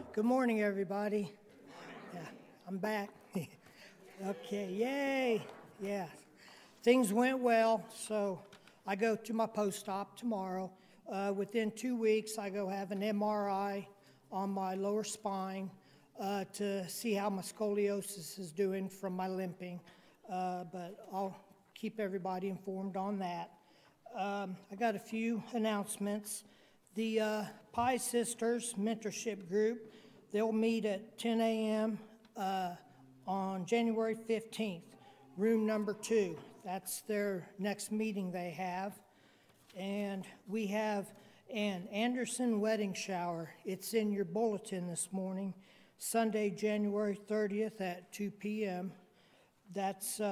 Good morning, everybody. Yeah, I'm back. Okay, yay. Yeah, things went well, so I go to my post-op tomorrow. Within 2 weeks, I go have an MRI on my lower spine to see how my scoliosis is doing from my limping, but I'll keep everybody informed on that. I got a few announcements. The Pi Sisters Mentorship Group, they'll meet at 10 a.m. On January 15th, room number 2. That's their next meeting they have. And we have an Anderson wedding shower. It's in your bulletin this morning, Sunday, January 30th at 2 p.m. That's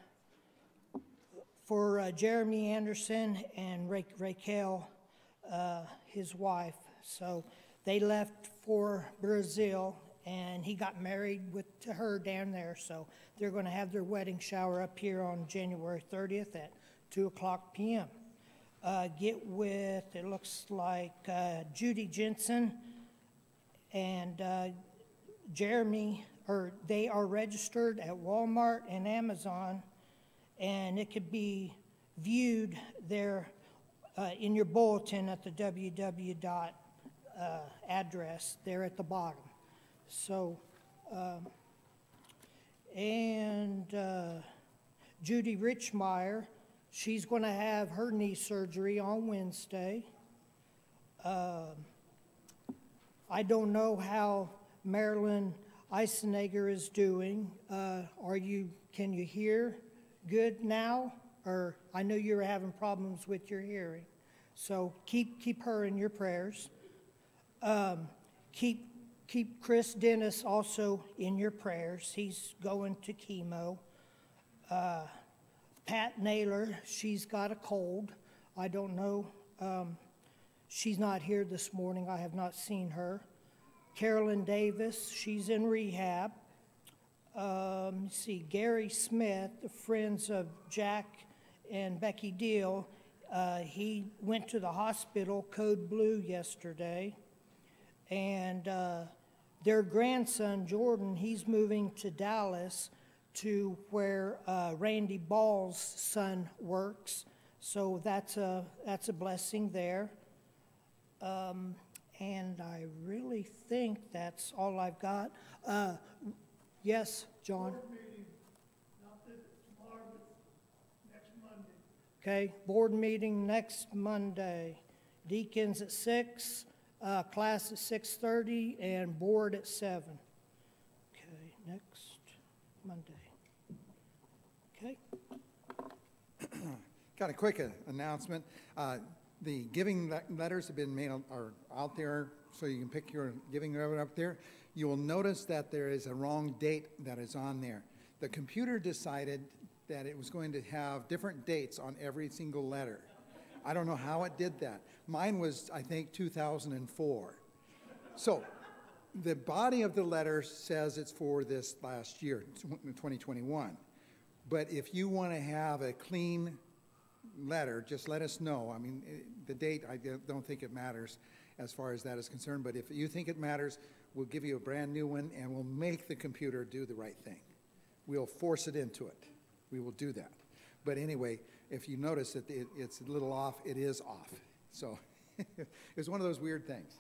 for Jeremy Anderson and Raquel, his wife. So they left for Brazil, and he got married to her down there. So they're going to have their wedding shower up here on January 30th at 2 o'clock p.m. Get with, it looks like Judy Jensen and Jeremy, they are registered at Walmart and Amazon, and it could be viewed there in your bulletin at the www. Address there at the bottom. So, Judy Richmeyer, she's going to have her knee surgery on Wednesday. I don't know how Marilyn Eisenegger is doing. Can you hear good now? Or I know you're having problems with your hearing. So keep her in your prayers. Keep Chris Dennis also in your prayers. He's going to chemo. Pat Naylor, she's got a cold. I don't know. She's not here this morning. I have not seen her. Carolyn Davis, she's in rehab. Let's see, Gary Smith, the friends of Jack and Becky Deal, he went to the hospital, Code Blue, yesterday. And their grandson, Jordan, he's moving to Dallas to where Randy Ball's son works. So that's a blessing there. And I really think that's all I've got. Yes, John? Board meeting, not tomorrow, but next Monday. Okay, board meeting next Monday. Deacons at 6. Class at 6:30 and board at 7. Okay, next Monday. Okay. Got a quick announcement. The giving letters have been made are out there, so you can pick your giving letter up there. You will notice that there is a wrong date that is on there. The computer decided that it was going to have different dates on every single letter. I don't know how it did that. Mine was, I think, 2004. So the body of the letter says it's for this last year, 2021. But if you want to have a clean letter, just let us know. I mean, the date, I don't think it matters as far as that is concerned. But if you think it matters, we'll give you a brand new one, and we'll make the computer do the right thing. We'll force it into it. We will do that. But anyway, if you notice that it's a little off, it is off. So it's one of those weird things.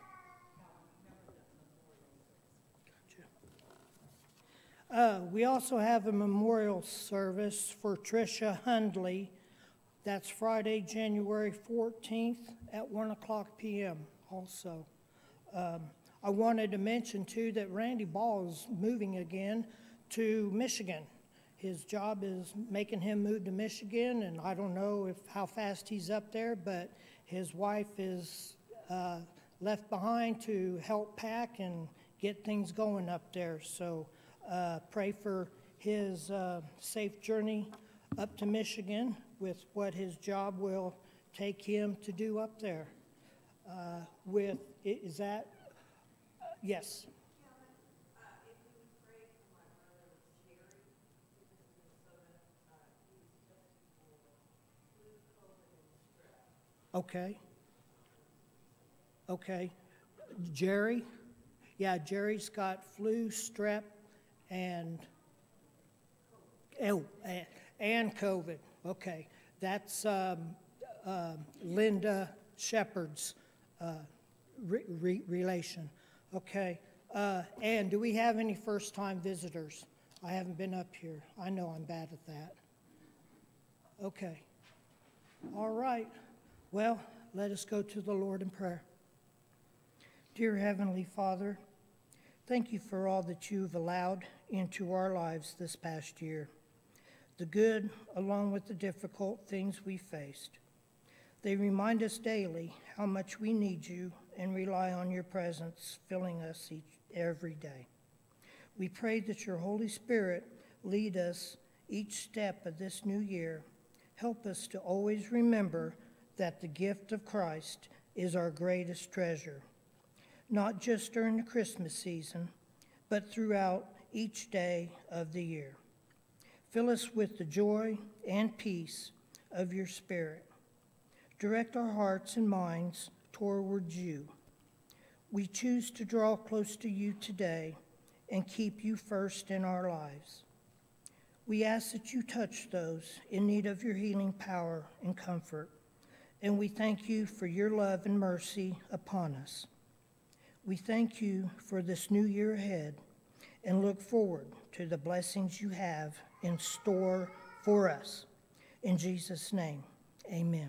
Gotcha. We also have a memorial service for Tricia Hundley. That's Friday, January 14th at 1 o'clock p.m. also. I wanted to mention, too, that Randy Ball is moving again to Michigan. His job is making him move to Michigan, and I don't know how fast he's up there, but his wife is left behind to help pack and get things going up there. So pray for his safe journey up to Michigan with what his job will take him to do up there. Yes. Okay. Okay. Jerry, Yeah, Jerry's got flu, strep, and and COVID. Okay, that's Linda Shepherd's relation. Okay, and do we have any first-time visitors? I haven't been up here. I know I'm bad at that. Okay. All right. Well, let us go to the Lord in prayer. Dear Heavenly Father, thank you for all that you've allowed into our lives this past year, the good along with the difficult things we faced. They remind us daily how much we need you and rely on your presence filling us every day. We pray that your Holy Spirit lead us each step of this new year. Help us to always remember that the gift of Christ is our greatest treasure, not just during the Christmas season, but throughout each day of the year. Fill us with the joy and peace of your Spirit. Direct our hearts and minds towards you. We choose to draw close to you today and keep you first in our lives. We ask that you touch those in need of your healing power and comfort, and we thank you for your love and mercy upon us. We thank you for this new year ahead and look forward to the blessings you have in store for us. In Jesus' name, amen.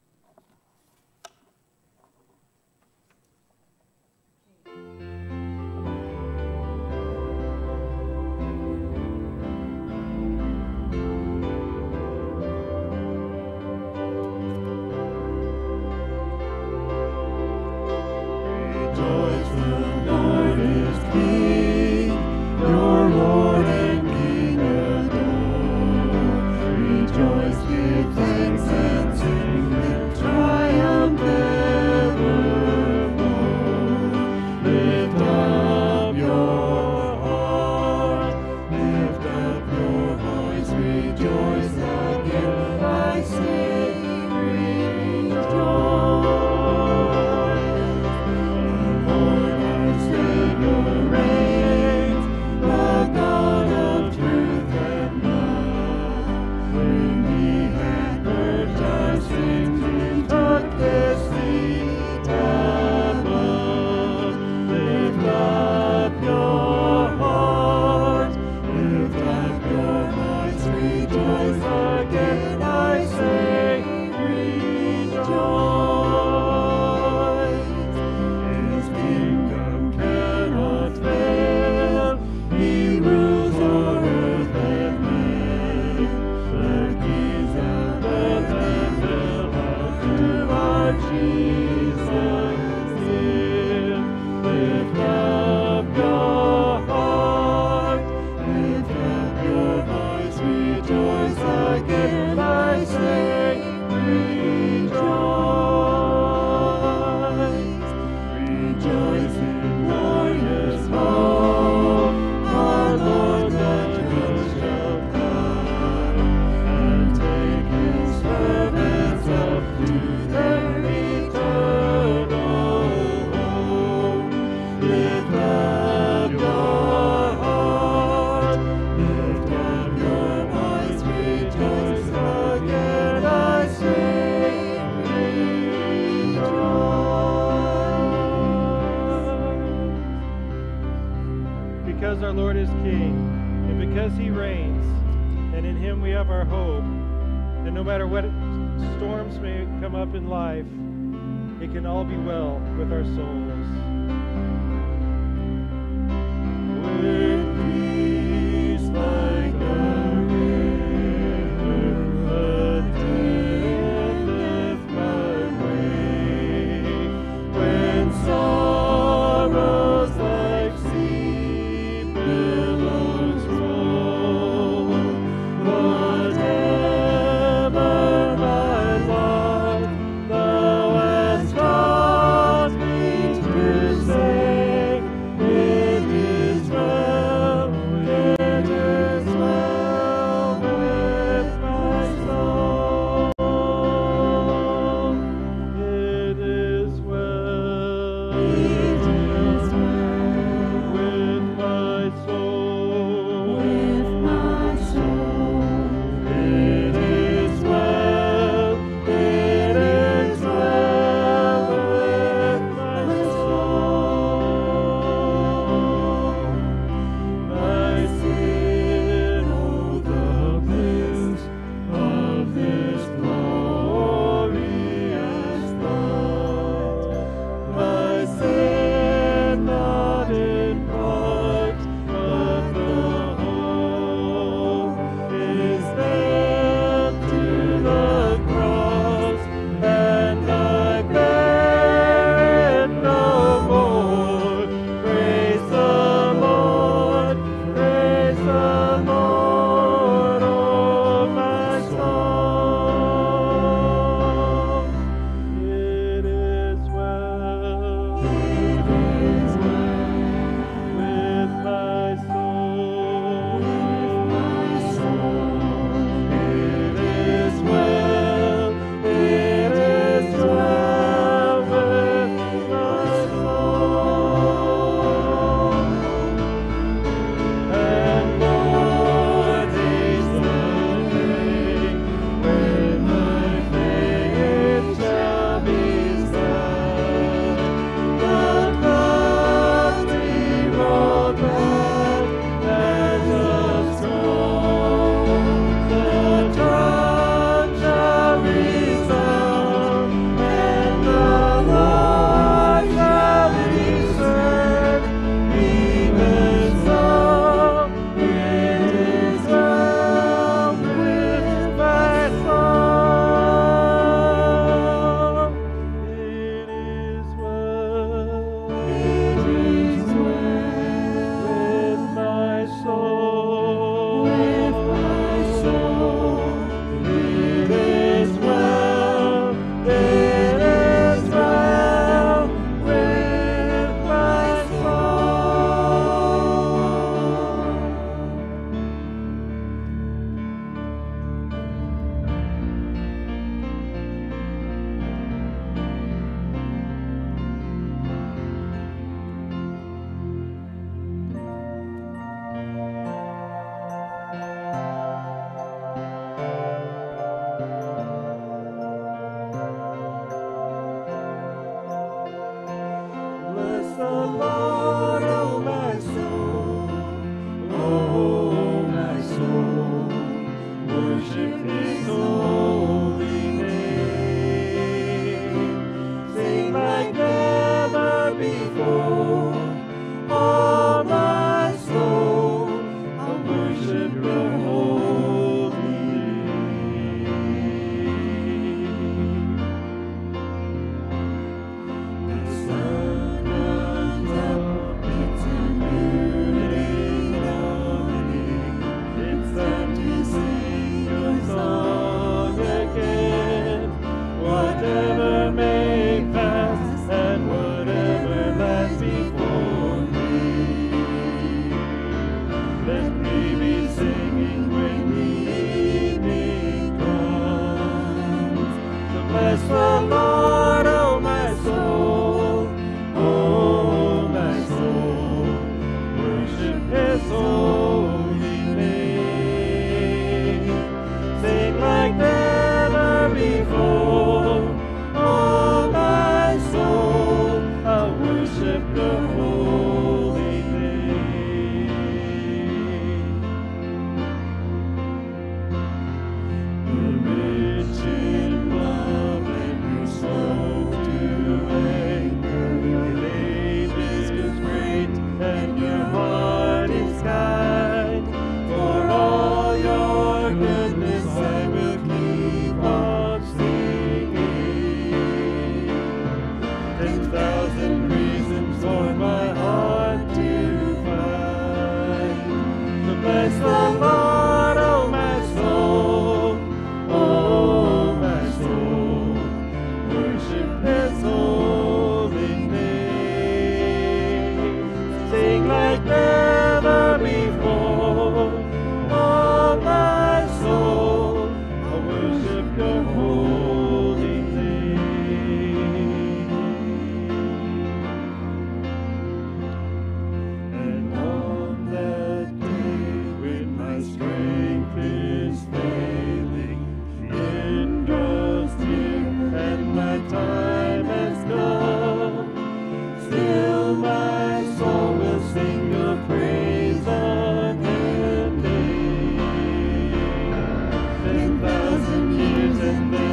Because our Lord is King, and because he reigns, and in him we have our hope, and no matter what storms may come up in life, it can all be well with our souls. With peace like a river attendeth my way, when sorrows like sea billows roll, whatever my lot, thou hast taught me to say, it is well. worship His holy name. Sing like never before. All my soul, I'll worship Your holy name. The sun comes up, it's a new day dawning. It's time to sing Your song again. Whatever may pass and whatever lies before me, let me be singing when the evening comes. So bless the Lord, oh my soul, oh my soul, worship His holy name. Sing like never before. Oh my soul, I'll worship Your holy name. You're rich in love and You're slow to anger. Your name is great and Your heart is kind. For all Your goodness I will keep on singing. 10,000 reasons for my heart to find. So bless the Lord, oh my soul, oh my soul, worship His holy name. Sing like never before. Oh my soul, I'll worship Your holy name. And on that day when my strength is failing, the end draws near and my time has come, still my soul will sing Your praise unending. 10,000 years and then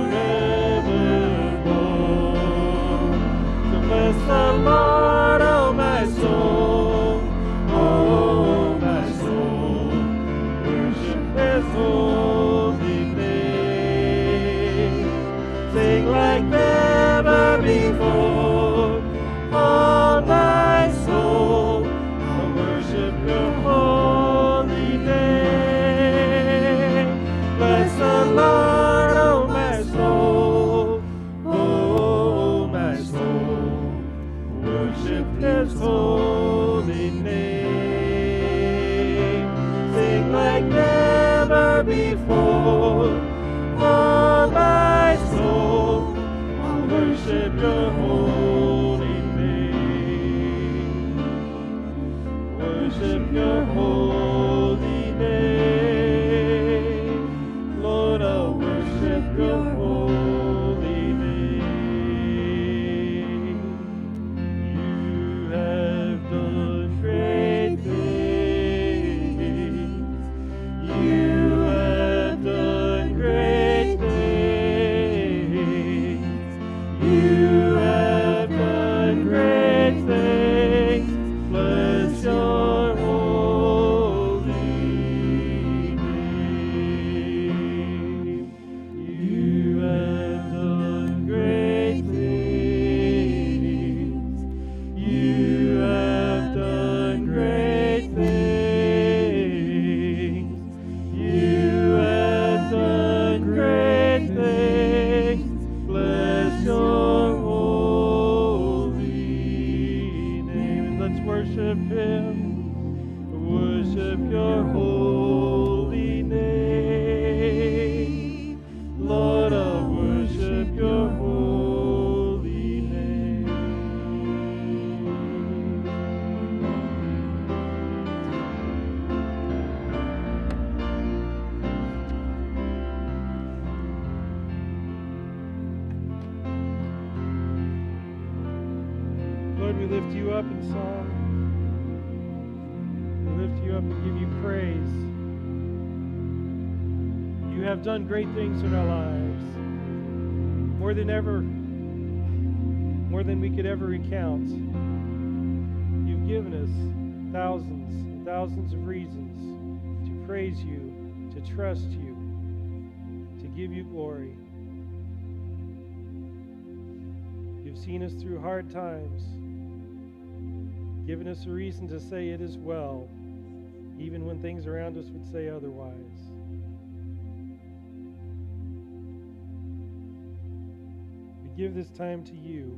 forevermore. So bless the Lord, oh my soul, oh my soul, worship His holy name. Sing like never before. All my soul, I'll worship Your holy name. Bless the Lord, oh my soul, oh my soul, worship His holy name. Sing like never before. All my soul, I'll worship Your holy name. Worship Your holy name. Lord, I'll worship Your holy name. You have done great things. You have done great things. You have done great things. Bless Your holy name. You have done great things. You have done great things. You have done great things. Bless Your holy name. Let's worship Him. Worship Your holy name. Lord, I'll worship Your holy name. Lord, we lift You up in song. We lift You up and give You praise. You You have done great things in our lives, more than we could ever recount. You've given us thousands and thousands of reasons to praise you, to trust you, to give you glory. You've seen us through hard times, given us a reason to say it is well, even when things around us would say otherwise. We give this time to you.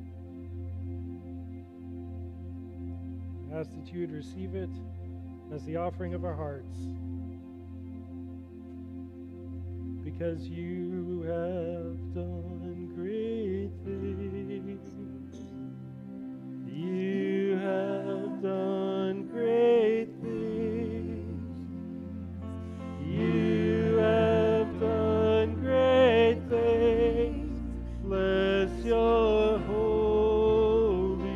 I ask that you would receive it as the offering of our hearts, because you have done great things. You have done great things. You have done great things. Bless your holy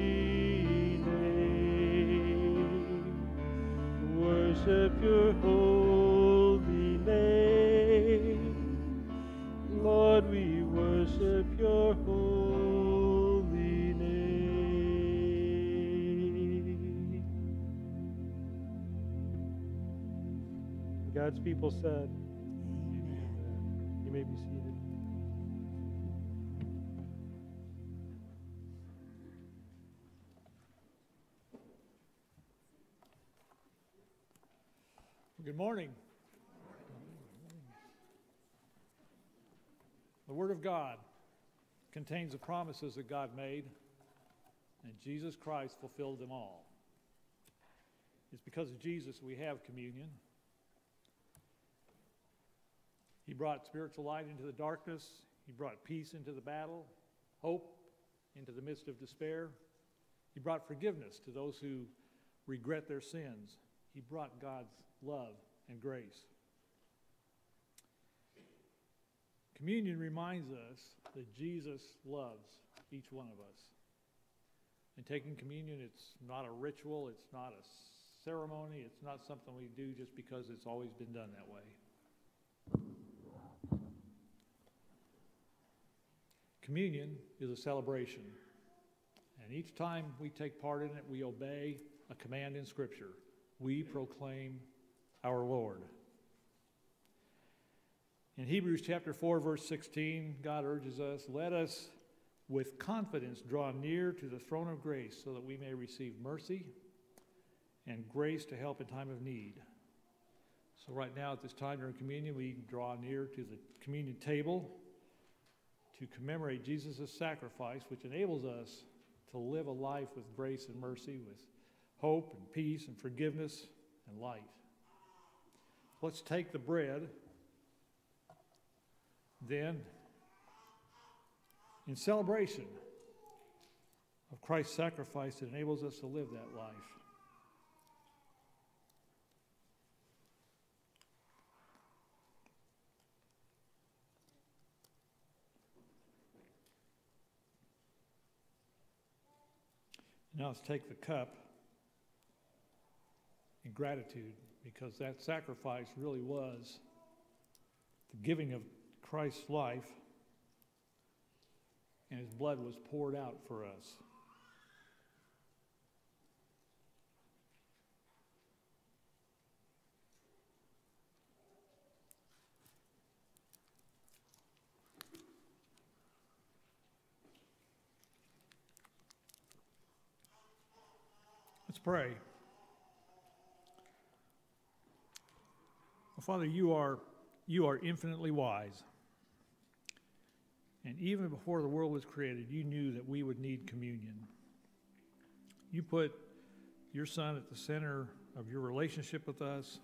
name. Worship your holy name. Lord, we worship your holy name. God's people said, Amen. You may be seated. Good morning. The Word of God contains the promises that God made, and Jesus Christ fulfilled them all. It's because of Jesus we have communion. He brought spiritual light into the darkness. He brought peace into the battle, hope into the midst of despair. He brought forgiveness to those who regret their sins. He brought God's love and grace. Communion reminds us that Jesus loves each one of us. In taking communion, it's not a ritual, it's not a ceremony, it's not something we do just because it's always been done that way. Communion is a celebration, and each time we take part in it, we obey a command in Scripture. We proclaim our Lord. In Hebrews chapter 4, verse 16, God urges us, let us with confidence draw near to the throne of grace so that we may receive mercy and grace to help in time of need. So right now at this time during communion, we draw near to the communion table to commemorate Jesus' sacrifice, which enables us to live a life with grace and mercy, with hope and peace and forgiveness and light. Let's take the bread, then, in celebration of Christ's sacrifice that enables us to live that life. Now let's take the cup in gratitude, because that sacrifice really was the giving of Christ's life, and his blood was poured out for us. Let's pray. Well, Father, you are infinitely wise. And even before the world was created, you knew that we would need communion. You put your Son at the center of your relationship with us,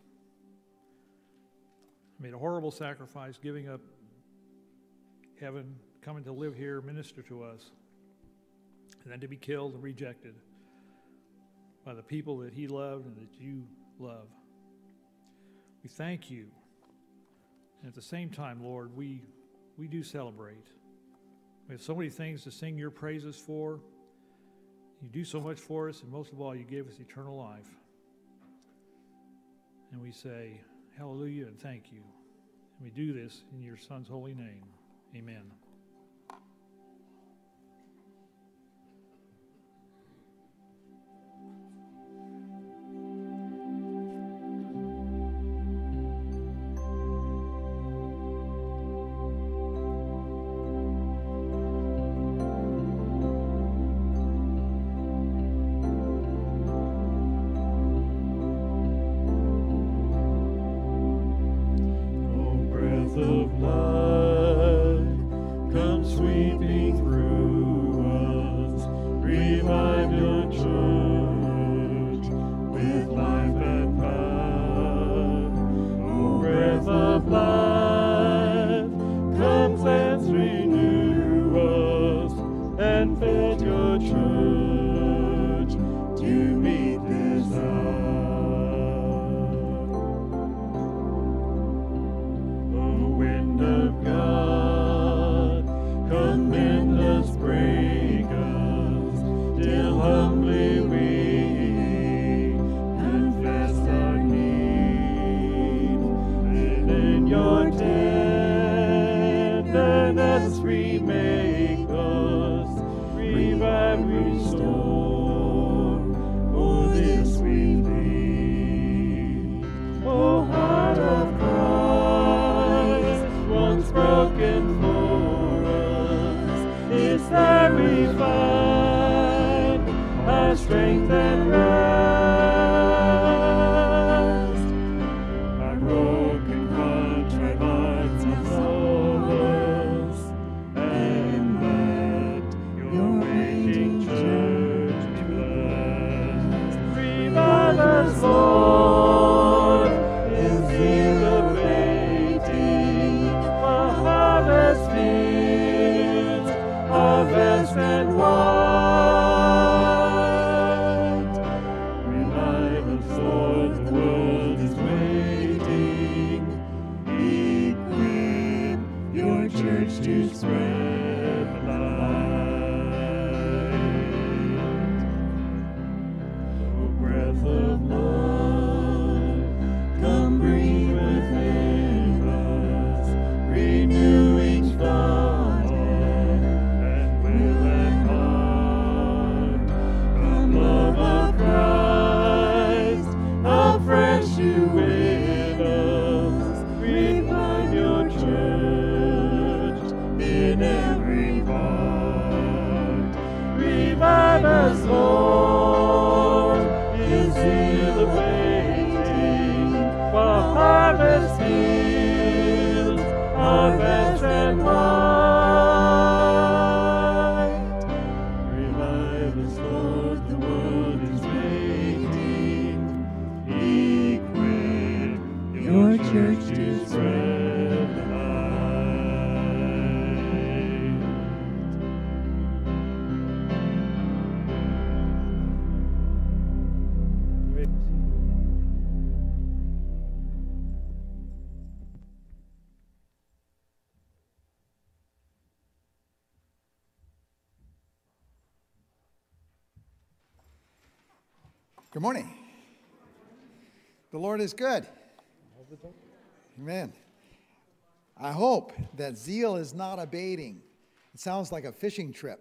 made a horrible sacrifice, giving up heaven, coming to live here, minister to us, and then to be killed and rejected by the people that he loved and that you love. We thank you. And at the same time, Lord, we do celebrate. We have so many things to sing your praises for. You do so much for us, and most of all, you gave us eternal life. And we say hallelujah and thank you. And we do this in your Son's holy name. Amen. Of life, come sweeping through us, revive your church with life and power. O breath of life, come cleanse, renew us, and fit your church to meet this hour. Of God, come bend us, break us, till humbly we confess our need. And in your tenderness remake us, revive, restore, for this we plead. O heart of Christ, once broken for us, it's there we find our strength and rest. Our broken, contrite hearts absolve us, and let your waiting church be blessed. Revive us, Lord, in zeal of waiting, harvest fields, harvest and white. Revive us, Lord, the world is waiting. Equip your church to spread the light. O breath of life, come breathe within us, renew each thought and will and heart. Come, love of Christ, afresh you win us. Revive your church in every part. Revive us, Lord, in zeal of waiting, for harvest fields, harvest and white. Revive us, Lord, the world is waiting. Equip your church to spread the light. Good morning. The Lord is good. Amen. I hope that zeal is not abating. It sounds like a fishing trip.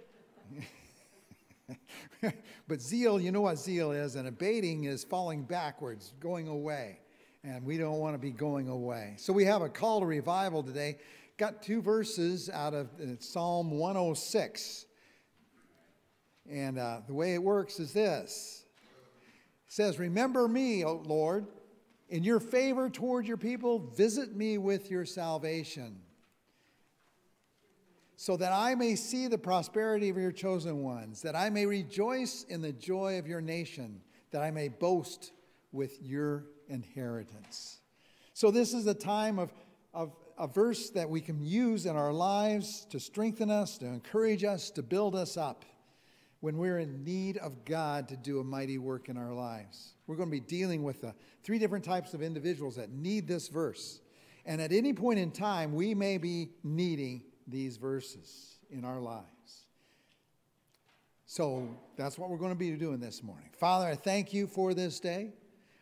But zeal, you know what zeal is, and abating is falling backwards, going away. And we don't want to be going away. So we have a call to revival today. Got two verses out of Psalm 106. And the way it works is this. It says, remember me, O Lord, in your favor toward your people, visit me with your salvation, so that I may see the prosperity of your chosen ones, that I may rejoice in the joy of your nation, that I may boast with your inheritance. So this is a time of a verse that we can use in our lives to strengthen us, to encourage us, to build us up when we're in need of God to do a mighty work in our lives. We're going to be dealing with three different types of individuals that need this verse. And at any point in time, we may be needing these verses in our lives. So that's what we're going to be doing this morning. Father, I thank you for this day.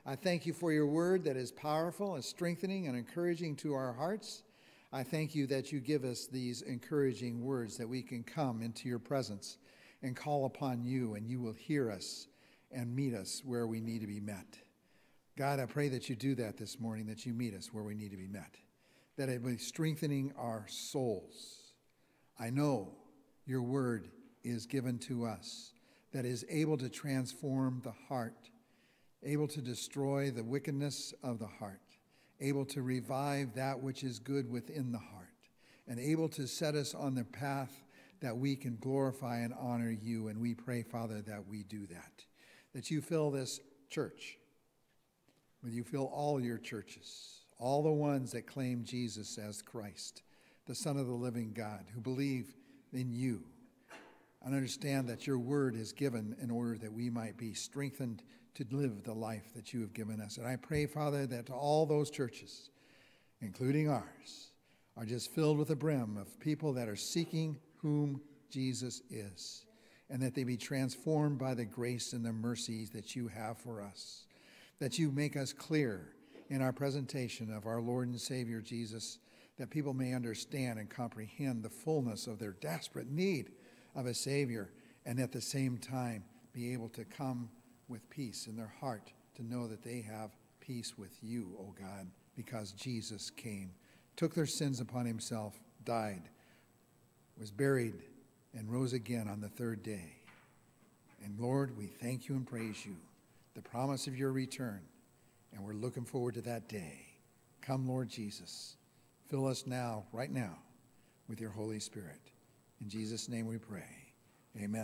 I thank you for your word that is powerful and strengthening and encouraging to our hearts. I thank you that you give us these encouraging words that we can come into your presence and call upon you, and you will hear us and meet us where we need to be met. God, I pray that you do that this morning, that you meet us where we need to be met, that it be strengthening our souls. I know your word is given to us, that is able to transform the heart, able to destroy the wickedness of the heart, able to revive that which is good within the heart, and able to set us on the path that we can glorify and honor you. And we pray, Father, that we do that you fill this church, that you fill all your churches, all the ones that claim Jesus as Christ, the Son of the living God, who believe in you, and understand that your word is given in order that we might be strengthened to live the life that you have given us. And I pray, Father, that all those churches, including ours, are just filled with the brim of people that are seeking whom Jesus is, and that they be transformed by the grace and the mercies that you have for us, that you make us clear in our presentation of our Lord and Savior Jesus, that people may understand and comprehend the fullness of their desperate need of a Savior, and at the same time be able to come with peace in their heart to know that they have peace with you, O God, because Jesus came, took their sins upon himself, died, was buried, and rose again on the third day. And Lord, we thank you and praise you, the promise of your return, and we're looking forward to that day. Come, Lord Jesus, fill us now, right now, with your Holy Spirit. In Jesus' name we pray. Amen.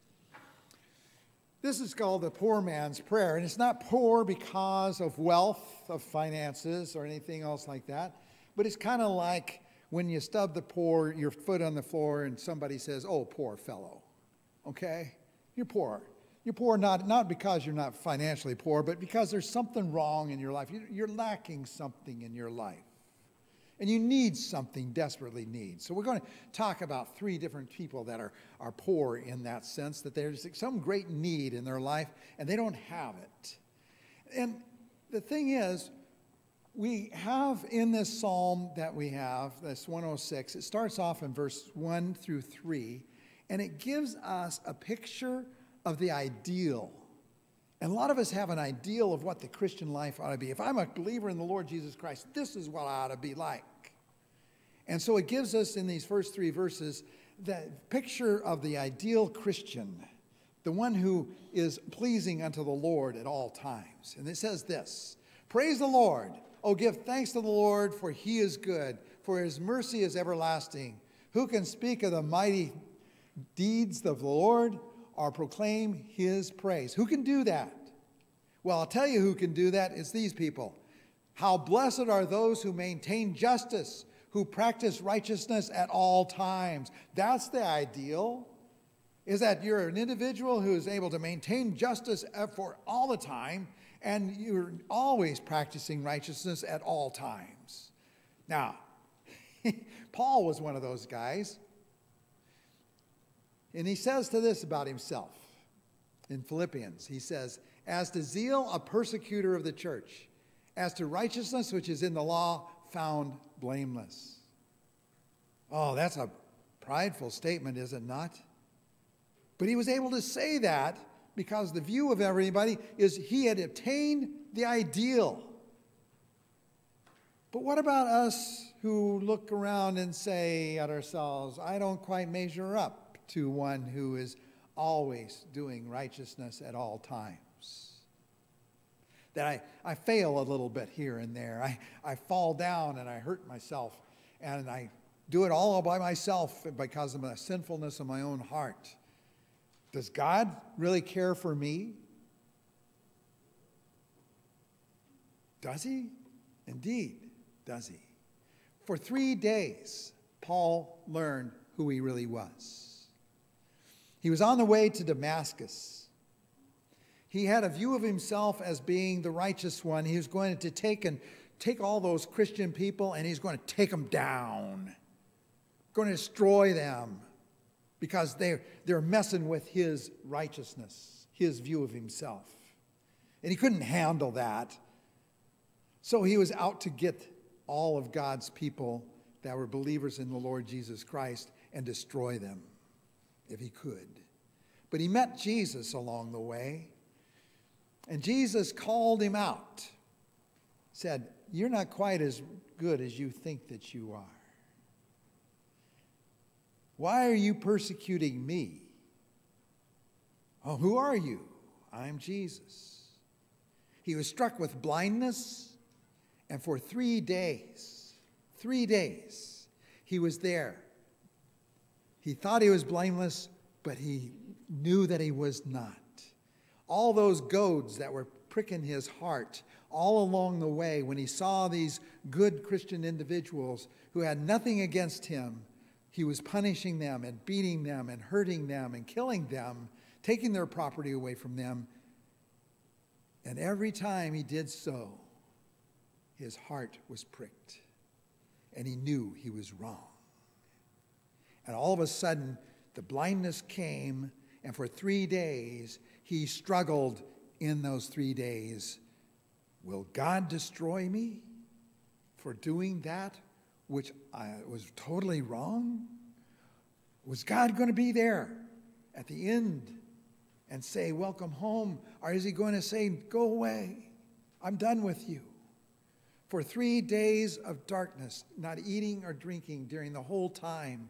This is called the poor man's prayer, and it's not poor because of wealth, of finances, or anything else like that, but it's kind of like when you stub your foot on the floor and somebody says, "Oh, poor fellow," okay? You're poor. You're poor not because you're not financially poor, but because there's something wrong in your life. You're lacking something in your life. And you need something, desperately need. So we're going to talk about 3 different people that are poor in that sense, that there's some great need in their life and they don't have it. And the thing is, we have in this psalm that we have, this 106, it starts off in verse 1 through 3, and it gives us a picture of the ideal. And a lot of us have an ideal of what the Christian life ought to be. If I'm a believer in the Lord Jesus Christ, this is what I ought to be like. And so it gives us in these first 3 verses the picture of the ideal Christian, the one who is pleasing unto the Lord at all times. And it says this: "Praise the Lord. Oh, give thanks to the Lord, for he is good, for his mercy is everlasting. Who can speak of the mighty deeds of the Lord or proclaim his praise?" Who can do that? Well, I'll tell you who can do that. It's these people. "How blessed are those who maintain justice, who practice righteousness at all times." That's the ideal, is that you're an individual who is able to maintain justice for all the time, and you're always practicing righteousness at all times. Now, Paul was one of those guys. And he says to this about himself in Philippians. He says, "As to zeal, a persecutor of the church. As to righteousness, which is in the law, found blameless." Oh, that's a prideful statement, is it not? But he was able to say that because the view of everybody is he had attained the ideal. But what about us who look around and say at ourselves, "I don't quite measure up to one who is always doing righteousness at all times"? That I fail a little bit here and there. I fall down and I hurt myself, and I do it all by myself because of the sinfulness of my own heart. Does God really care for me? Does he? Indeed, does he? For 3 days, Paul learned who he really was. He was on the way to Damascus. He had a view of himself as being the righteous one. He was going to take all those Christian people and he's going to take them down, going to destroy them because they're messing with his righteousness, his view of himself. And he couldn't handle that. So he was out to get all of God's people that were believers in the Lord Jesus Christ and destroy them if he could. But he met Jesus along the way. And Jesus called him out. Said, "You're not quite as good as you think that you are. Why are you persecuting me? Oh, who are you? I'm Jesus." He was struck with blindness, and for 3 days, he was there. He thought he was blameless, but he knew that he was not. All those goads that were pricking his heart all along the way, when he saw these good Christian individuals who had nothing against him, he was punishing them and beating them and hurting them and killing them, taking their property away from them. And every time he did so, his heart was pricked, and he knew he was wrong. And all of a sudden, the blindness came, and for 3 days, he struggled in those 3 days. Will God destroy me for doing that which was totally wrong? Was God going to be there at the end and say, "Welcome home"? Or is he going to say, "Go away, I'm done with you"? For 3 days of darkness, not eating or drinking during the whole time,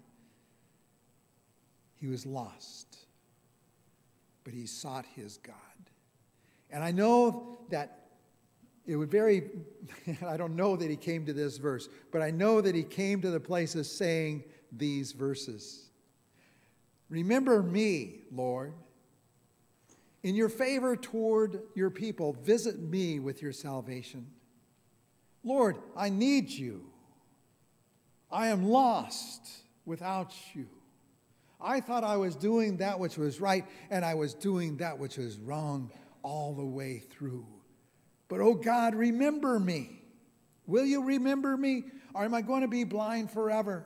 he was lost. But he sought his God. And I know that it would I don't know that he came to this verse, but I know that he came to the place of saying these verses. "Remember me, Lord. In your favor toward your people, visit me with your salvation. Lord, I need you. I am lost without you. I thought I was doing that which was right, and I was doing that which was wrong all the way through. But, oh God, remember me. Will you remember me? Or am I going to be blind forever?"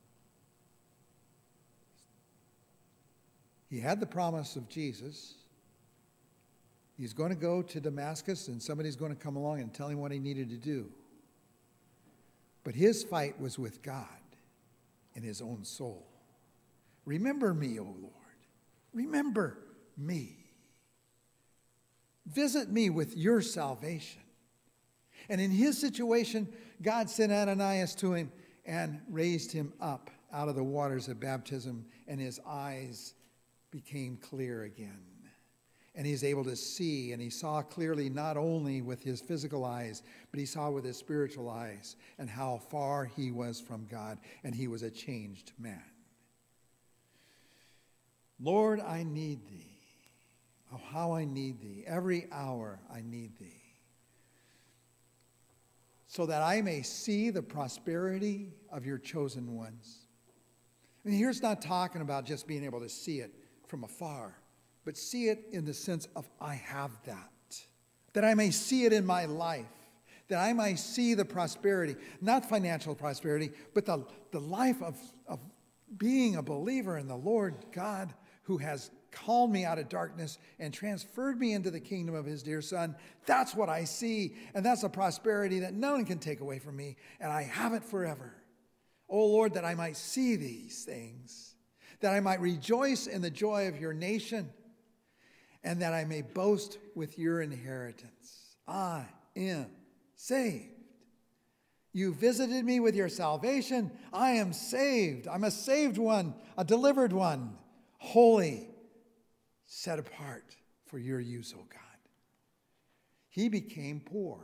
He had the promise of Jesus. He's going to go to Damascus, and somebody's going to come along and tell him what he needed to do. But his fight was with God in his own soul. Remember me, O Lord. Remember me. Visit me with your salvation. And in his situation, God sent Ananias to him and raised him up out of the waters of baptism, and his eyes became clear again. And he's able to see, and he saw clearly not only with his physical eyes, but he saw with his spiritual eyes, and how far he was from God, and he was a changed man. Lord, I need thee. Oh, how I need thee. Every hour I need thee. So that I may see the prosperity of your chosen ones. And here's not talking about just being able to see it from afar, but see it in the sense of I have that. That I may see it in my life. That I might see the prosperity, not financial prosperity, but the life of being a believer in the Lord God, who has called me out of darkness and transferred me into the kingdom of his dear Son. That's what I see, and that's a prosperity that no one can take away from me, and I have it forever. Oh Lord, that I might see these things, that I might rejoice in the joy of your nation, and that I may boast with your inheritance. I am saved. You visited me with your salvation. I am saved. I'm a saved one, a delivered one, holy, set apart for your use, O God. He became poor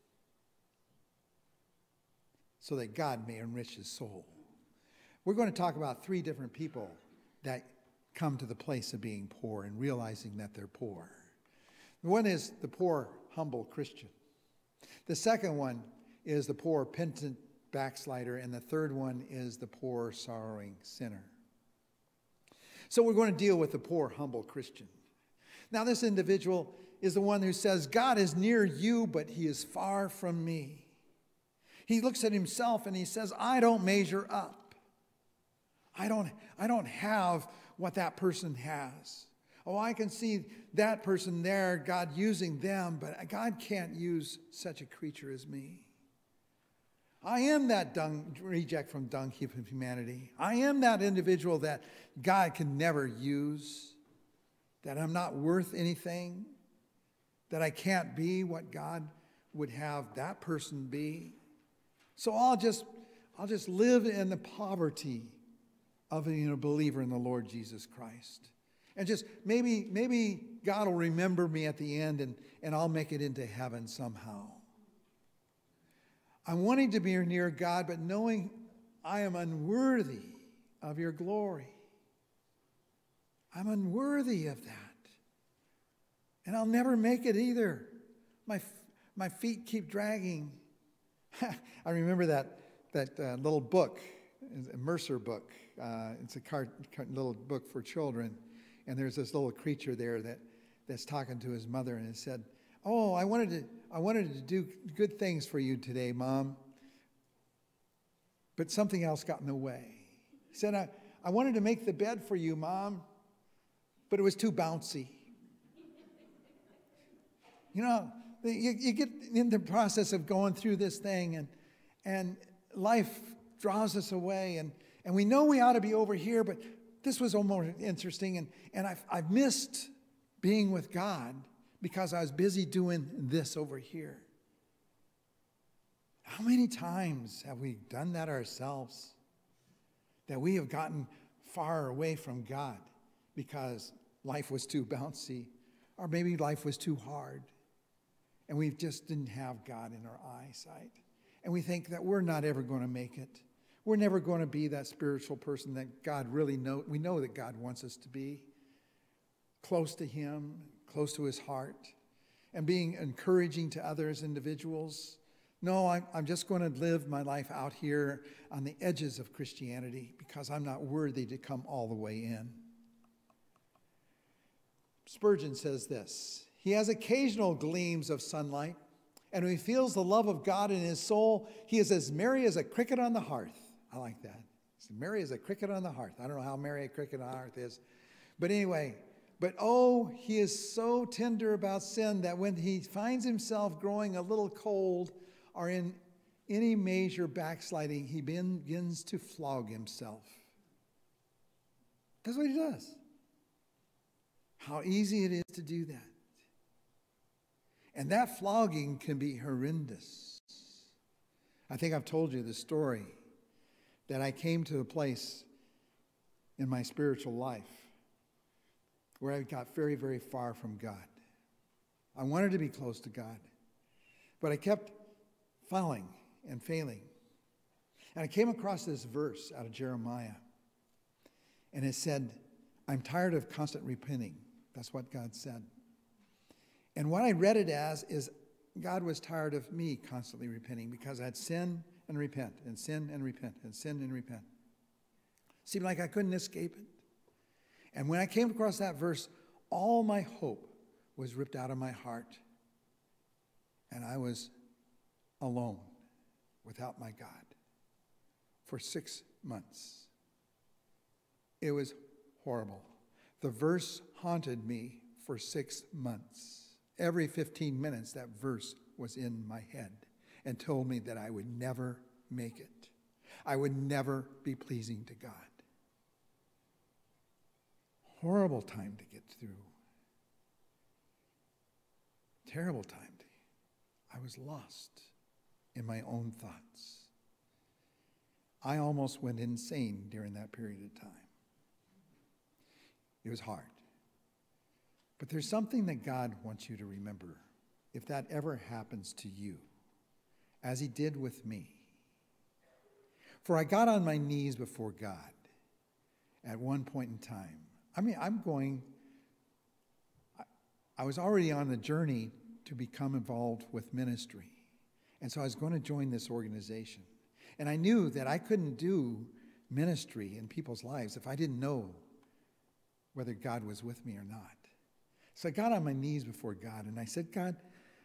so that God may enrich his soul. We're going to talk about 3 different people that come to the place of being poor and realizing that they're poor. One is the poor, humble Christian. The second one is the poor, penitent backslider. And the third one is the poor, sorrowing sinner. So we're going to deal with the poor, humble Christian. Now, this individual is the one who says, God is near you, but he is far from me. He looks at himself and he says, I don't measure up. I don't have what that person has. Oh, I can see that person there, God using them, but God can't use such a creature as me. I am that reject from dung heap of humanity. I am that individual that God can never use, that I'm not worth anything, that I can't be what God would have that person be. So I'll just live in the poverty of a believer in the Lord Jesus Christ. And just maybe God will remember me at the end and I'll make it into heaven somehow. I'm wanting to be near God, but knowing I am unworthy of your glory. I'm unworthy of that. And I'll never make it either. My feet keep dragging. I remember that little book, a Mercer book. It's a little book for children. And there's this little creature there that's talking to his mother, and it said, "Oh, I wanted to do good things for you today, Mom, but something else got in the way." He said, I wanted to make the bed for you, Mom, but it was too bouncy. You get in the process of going through this thing, and life draws us away, and we know we ought to be over here, but this was almost interesting, and I've missed being with God because I was busy doing this over here. How many times have we done that ourselves? That we have gotten far away from God because life was too bouncy, or maybe life was too hard, and we just didn't have God in our eyesight. And we think that we're not ever going to make it. We're never going to be that spiritual person that God really knows. We know that God wants us to be close to Him, close to His heart, and being encouraging to others, individuals. No, I'm just going to live my life out here on the edges of Christianity because I'm not worthy to come all the way in. Spurgeon says this: he has occasional gleams of sunlight, and when he feels the love of God in his soul, he is as merry as a cricket on the hearth. I like that. As merry as a cricket on the hearth. I don't know how merry a cricket on the hearth is. But anyway, he is so tender about sin that when he finds himself growing a little cold or in any major backsliding, he begins to flog himself. That's what he does. How easy it is to do that. And that flogging can be horrendous. I think I've told you the story that I came to a place in my spiritual life where I got very, very far from God. I wanted to be close to God, but I kept falling and failing. And I came across this verse out of Jeremiah, and it said, "I'm tired of constant repenting." That's what God said. And what I read it as is God was tired of me constantly repenting because I'd sin and repent and sin and repent and sin and repent. Seemed like I couldn't escape it. And when I came across that verse, all my hope was ripped out of my heart. And I was alone without my God for 6 months. It was horrible. The verse haunted me for 6 months. Every 15 minutes, that verse was in my head and told me that I would never make it. I would never be pleasing to God. Horrible time to get through. Terrible time. I was lost in my own thoughts. I almost went insane during that period of time. It was hard. But there's something that God wants you to remember if that ever happens to you, as He did with me. For I got on my knees before God at one point in time. I was already on the journey to become involved with ministry. And so I was going to join this organization. And I knew that I couldn't do ministry in people's lives if I didn't know whether God was with me or not. So I got on my knees before God and I said, God,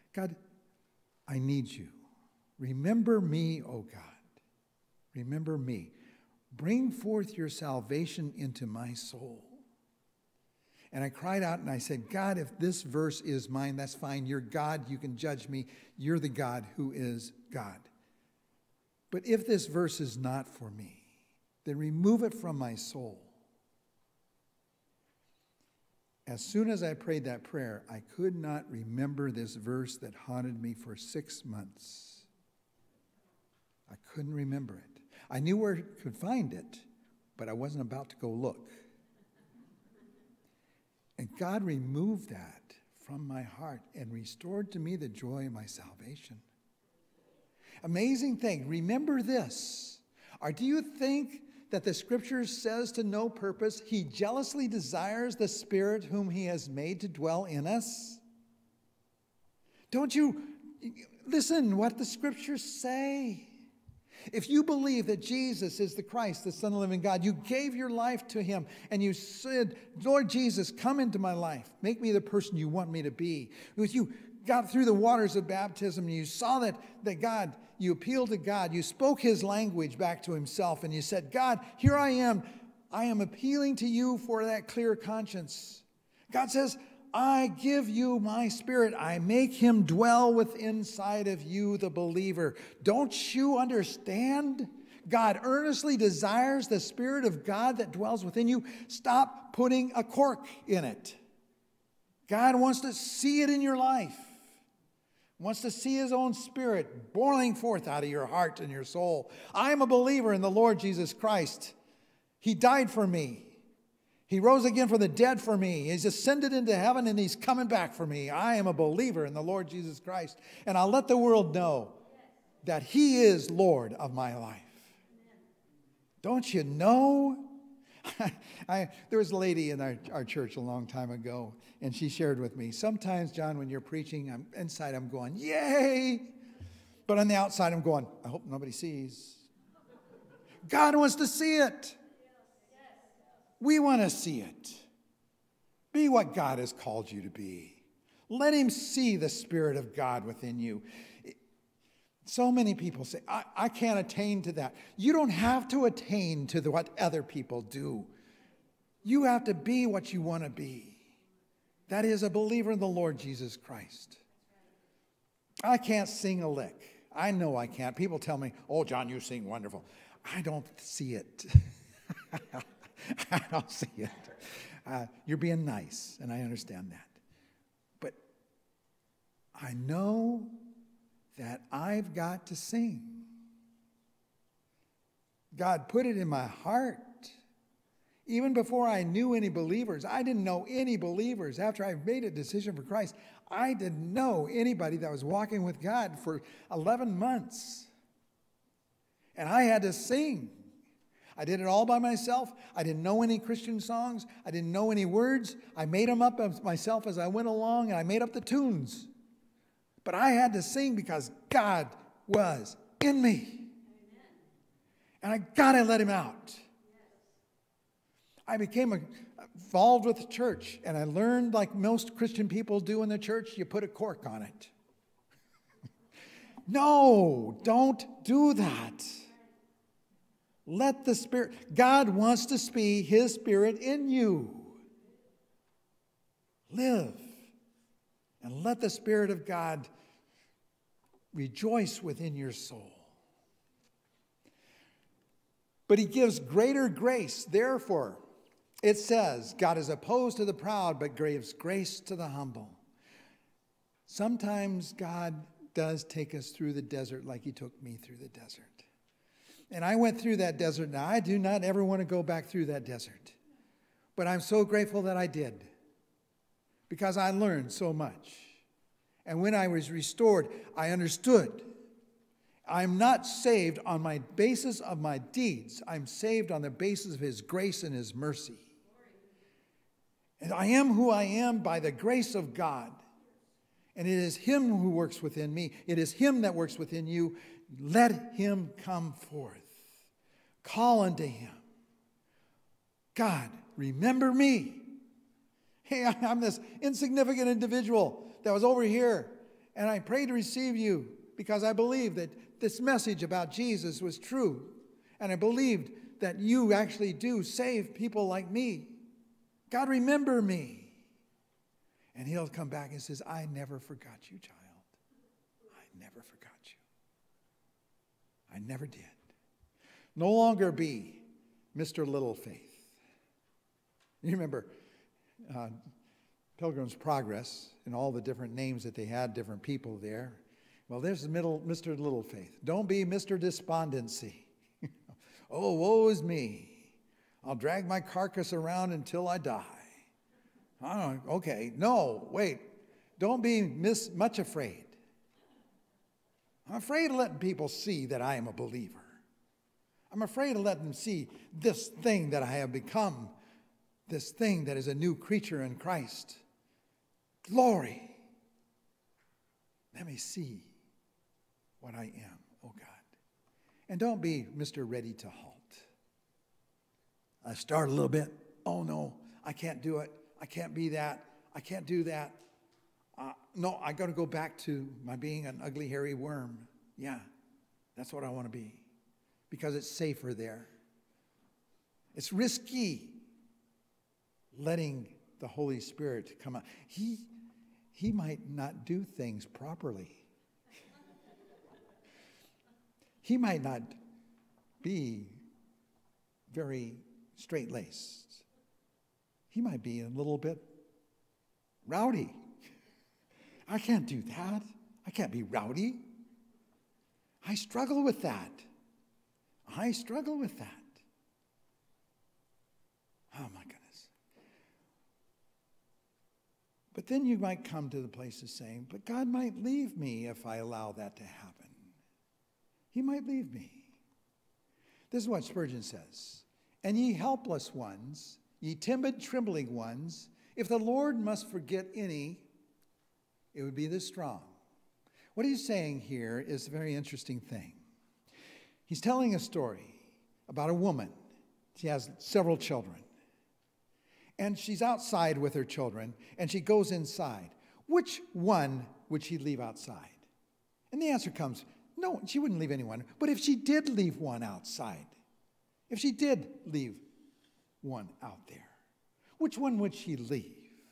I need you. Remember me, O God. Remember me. Bring forth your salvation into my soul. And I cried out and I said, God, if this verse is mine, that's fine. You're God. You can judge me. You're the God who is God. But if this verse is not for me, then remove it from my soul. As soon as I prayed that prayer, I could not remember this verse that haunted me for 6 months. I couldn't remember it. I knew where I could find it, but I wasn't about to go look. And God removed that from my heart and restored to me the joy of my salvation. Amazing thing. Remember this. Or do you think that the scripture says to no purpose, he jealously desires the Spirit whom he has made to dwell in us? Don't you listen what the scriptures say? If you believe that Jesus is the Christ, the Son of the living God, you gave your life to him and you said, Lord Jesus, come into my life. Make me the person you want me to be. Because you got through the waters of baptism and you saw that God, you appealed to God. You spoke his language back to himself and you said, God, here I am. I am appealing to you for that clear conscience. God says, I give you my Spirit. I make him dwell within inside of you, the believer. Don't you understand? God earnestly desires the Spirit of God that dwells within you. Stop putting a cork in it. God wants to see it in your life. Wants to see his own Spirit boiling forth out of your heart and your soul. I am a believer in the Lord Jesus Christ. He died for me. He rose again from the dead for me. He's ascended into heaven and he's coming back for me. I am a believer in the Lord Jesus Christ. And I'll let the world know that he is Lord of my life. Don't you know? There was a lady in our church a long time ago, and she shared with me, sometimes, John, when you're preaching, inside I'm going, yay! But on the outside I'm going, I hope nobody sees. God wants to see it. We want to see it. Be what God has called you to be. Let him see the Spirit of God within you. So many people say, I can't attain to that. You don't have to attain to what other people do. You have to be what you want to be. That is a believer in the Lord Jesus Christ. I can't sing a lick. I know I can't. People tell me, oh, John, you sing wonderful. I don't see it. I don't see it. You're being nice, and I understand that. But I know that I've got to sing. God put it in my heart. Even before I knew any believers, I didn't know any believers. After I made a decision for Christ, I didn't know anybody that was walking with God for 11 months. And I had to sing. I did it all by myself. I didn't know any Christian songs. I didn't know any words. I made them up myself as I went along, and I made up the tunes. But I had to sing because God was in me. And I got to let him out. I became involved with the church, and I learned, like most Christian people do in the church, you put a cork on it. No, don't do that. Let the Spirit, God wants to see his Spirit in you. Live. And let the Spirit of God rejoice within your soul. But he gives greater grace. Therefore, it says, God is opposed to the proud, but gives grace to the humble. Sometimes God does take us through the desert like he took me through the desert. And I went through that desert. Now, I do not ever want to go back through that desert. But I'm so grateful that I did. Because I learned so much. And when I was restored, I understood. I'm not saved on my basis of my deeds. I'm saved on the basis of his grace and his mercy. And I am who I am by the grace of God. And it is him who works within me. It is him that works within you. Let him come forth. Call unto him. God, remember me. Hey, I'm this insignificant individual that was over here, and I prayed to receive you because I believed that this message about Jesus was true, and I believed that you actually do save people like me. God, remember me. And he'll come back and says, I never forgot you, child. I never forgot you. I never did. No longer be Mr. Little Faith. You remember Pilgrim's Progress and all the different names that they had, different people there. Well, there's the Mr. Little Faith. Don't be Mr. Despondency. Oh, woe is me. I'll drag my carcass around until I die. Oh, okay, no, wait. Don't be much afraid. I'm afraid of letting people see that I am a believer. I'm afraid of letting them see this thing that I have become, this thing that is a new creature in Christ. Glory. Let me see what I am, oh God. And don't be Mr. Ready to halt. I start a little bit. Oh no, I can't do it. I can't be that. I can't do that. No, I got to go back to my being an ugly, hairy worm. Yeah, that's what I want to be because it's safer there. It's risky letting the Holy Spirit come out. He might not do things properly. He might not be very straight-laced. He might be a little bit rowdy. I can't do that. I can't be rowdy. I struggle with that. I struggle with that. Oh my goodness. But then you might come to the place of saying, but God might leave me if I allow that to happen. He might leave me. This is what Spurgeon says. And ye helpless ones, ye timid, trembling ones, if the Lord must forget any, it would be the strong. What he's saying here is a very interesting thing. He's telling a story about a woman. She has several children. And she's outside with her children, and she goes inside. Which one would she leave outside? And the answer comes, no, she wouldn't leave anyone. But if she did leave one outside, if she did leave one out there, which one would she leave?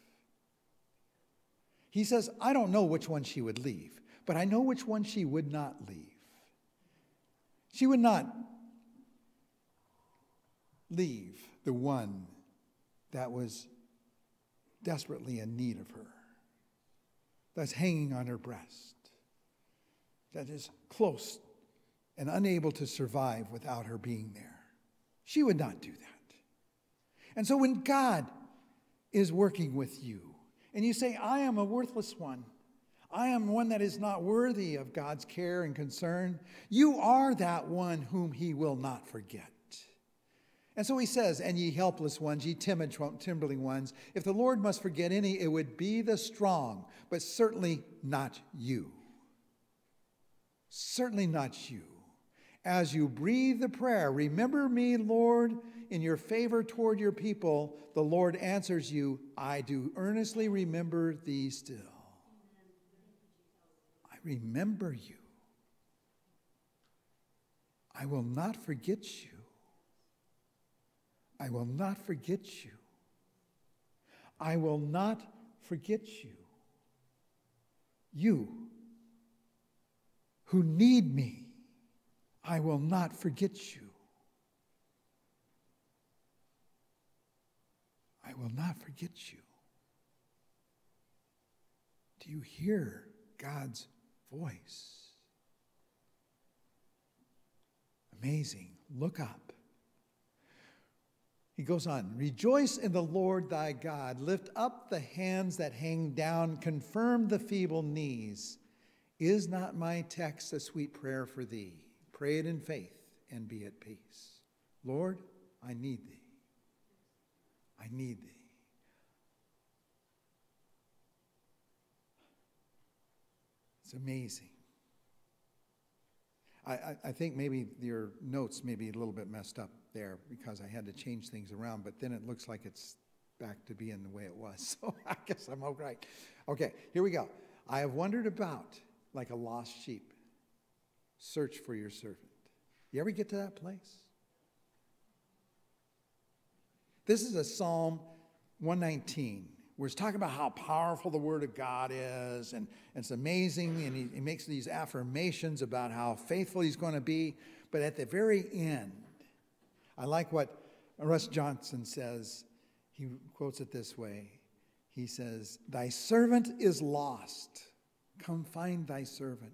He says, I don't know which one she would leave, but I know which one she would not leave. She would not leave the one that was desperately in need of her, that's hanging on her breast, that is close and unable to survive without her being there. She would not do that. And so when God is working with you, and you say, I am a worthless one, I am one that is not worthy of God's care and concern, you are that one whom he will not forget. And so he says, and ye helpless ones, ye timid, trembling ones, if the Lord must forget any, it would be the strong, but certainly not you. Certainly not you. As you breathe the prayer, remember me, Lord, in your favor toward your people, the Lord answers you, I do earnestly remember thee still. I remember you. I will not forget you. I will not forget you. I will not forget you. You who need me, I will not forget you. I will not forget you. Do you hear God's voice? Amazing. Look up. He goes on, rejoice in the Lord thy God. Lift up the hands that hang down. Confirm the feeble knees. Is not my text a sweet prayer for thee? Pray it in faith and be at peace. Lord, I need thee. I need thee. It's amazing. I think maybe your notes may be a little bit messed up there because I had to change things around, but then it looks like it's back to being the way it was. So I guess I'm all right. Okay, here we go. I have wandered about like a lost sheep. Search for your servant. You ever get to that place? This is a psalm 119, where it's talking about how powerful the Word of God is, and it's amazing, and he makes these affirmations about how faithful he's going to be. But at the very end, I like what Russ Johnson says. He quotes it this way. He says, "Thy servant is lost. Come find thy servant.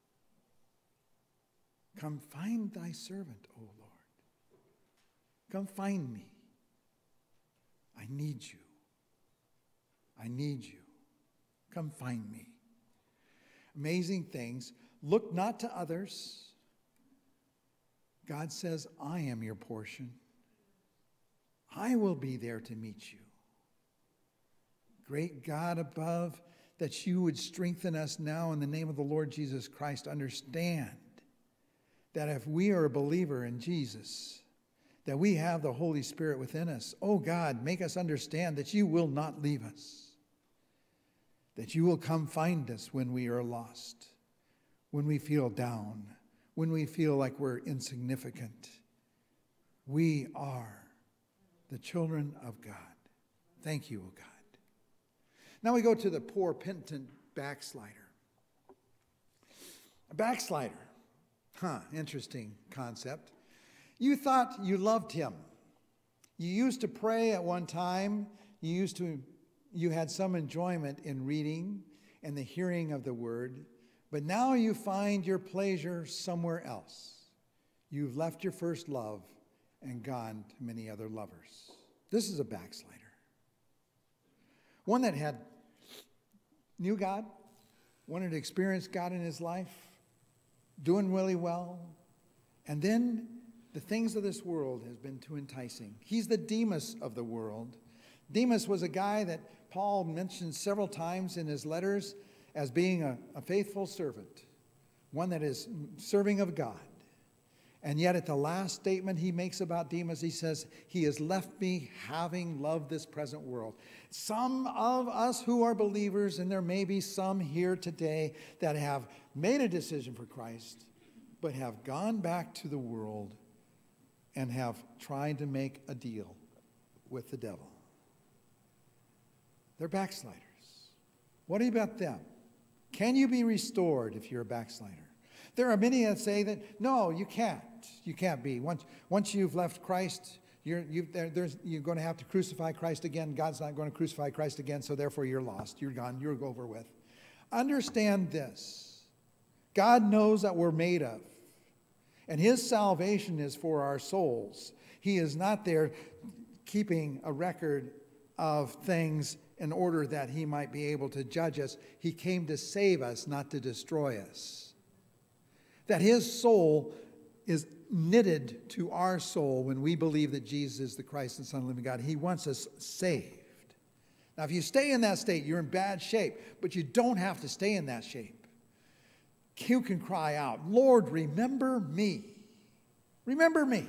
Come find thy servant, O Lord. Come find me. I need you. I need you. Come find me." Amazing things. Look not to others. God says, I am your portion. I will be there to meet you. Great God above, that you would strengthen us now in the name of the Lord Jesus Christ. Understand that if we are a believer in Jesus, that we have the Holy Spirit within us. Oh God, make us understand that you will not leave us. That you will come find us when we are lost, when we feel down, when we feel like we're insignificant. We are the children of God. Thank you, O God. Now we go to the poor, penitent backslider. A backslider. Interesting concept. You thought you loved him. You used to pray at one time. You had some enjoyment in reading and the hearing of the word, but now you find your pleasure somewhere else. You've left your first love and gone to many other lovers. This is a backslider. One that knew God, wanted to experience God in his life, doing really well, and then the things of this world has been too enticing. He's the Demas of the world. Demas was a guy that Paul mentioned several times in his letters as being a faithful servant, one that is serving of God. And yet at the last statement he makes about Demas, he says, he has left me having loved this present world. Some of us who are believers, and there may be some here today that have made a decision for Christ, but have gone back to the world and have tried to make a deal with the devil. They're backsliders. What about them? Can you be restored if you're a backslider? There are many that say that, no, you can't. You can't be. Once you've left Christ, you're going to have to crucify Christ again. God's not going to crucify Christ again, so therefore you're lost. You're gone. You're over with. Understand this. God knows that we're made of, and his salvation is for our souls. He is not there keeping a record of things in order that he might be able to judge us. He came to save us, not to destroy us. That his soul is knitted to our soul when we believe that Jesus is the Christ and Son of the living God. He wants us saved. Now, if you stay in that state, you're in bad shape, but you don't have to stay in that shape. You can cry out, Lord, remember me. Remember me.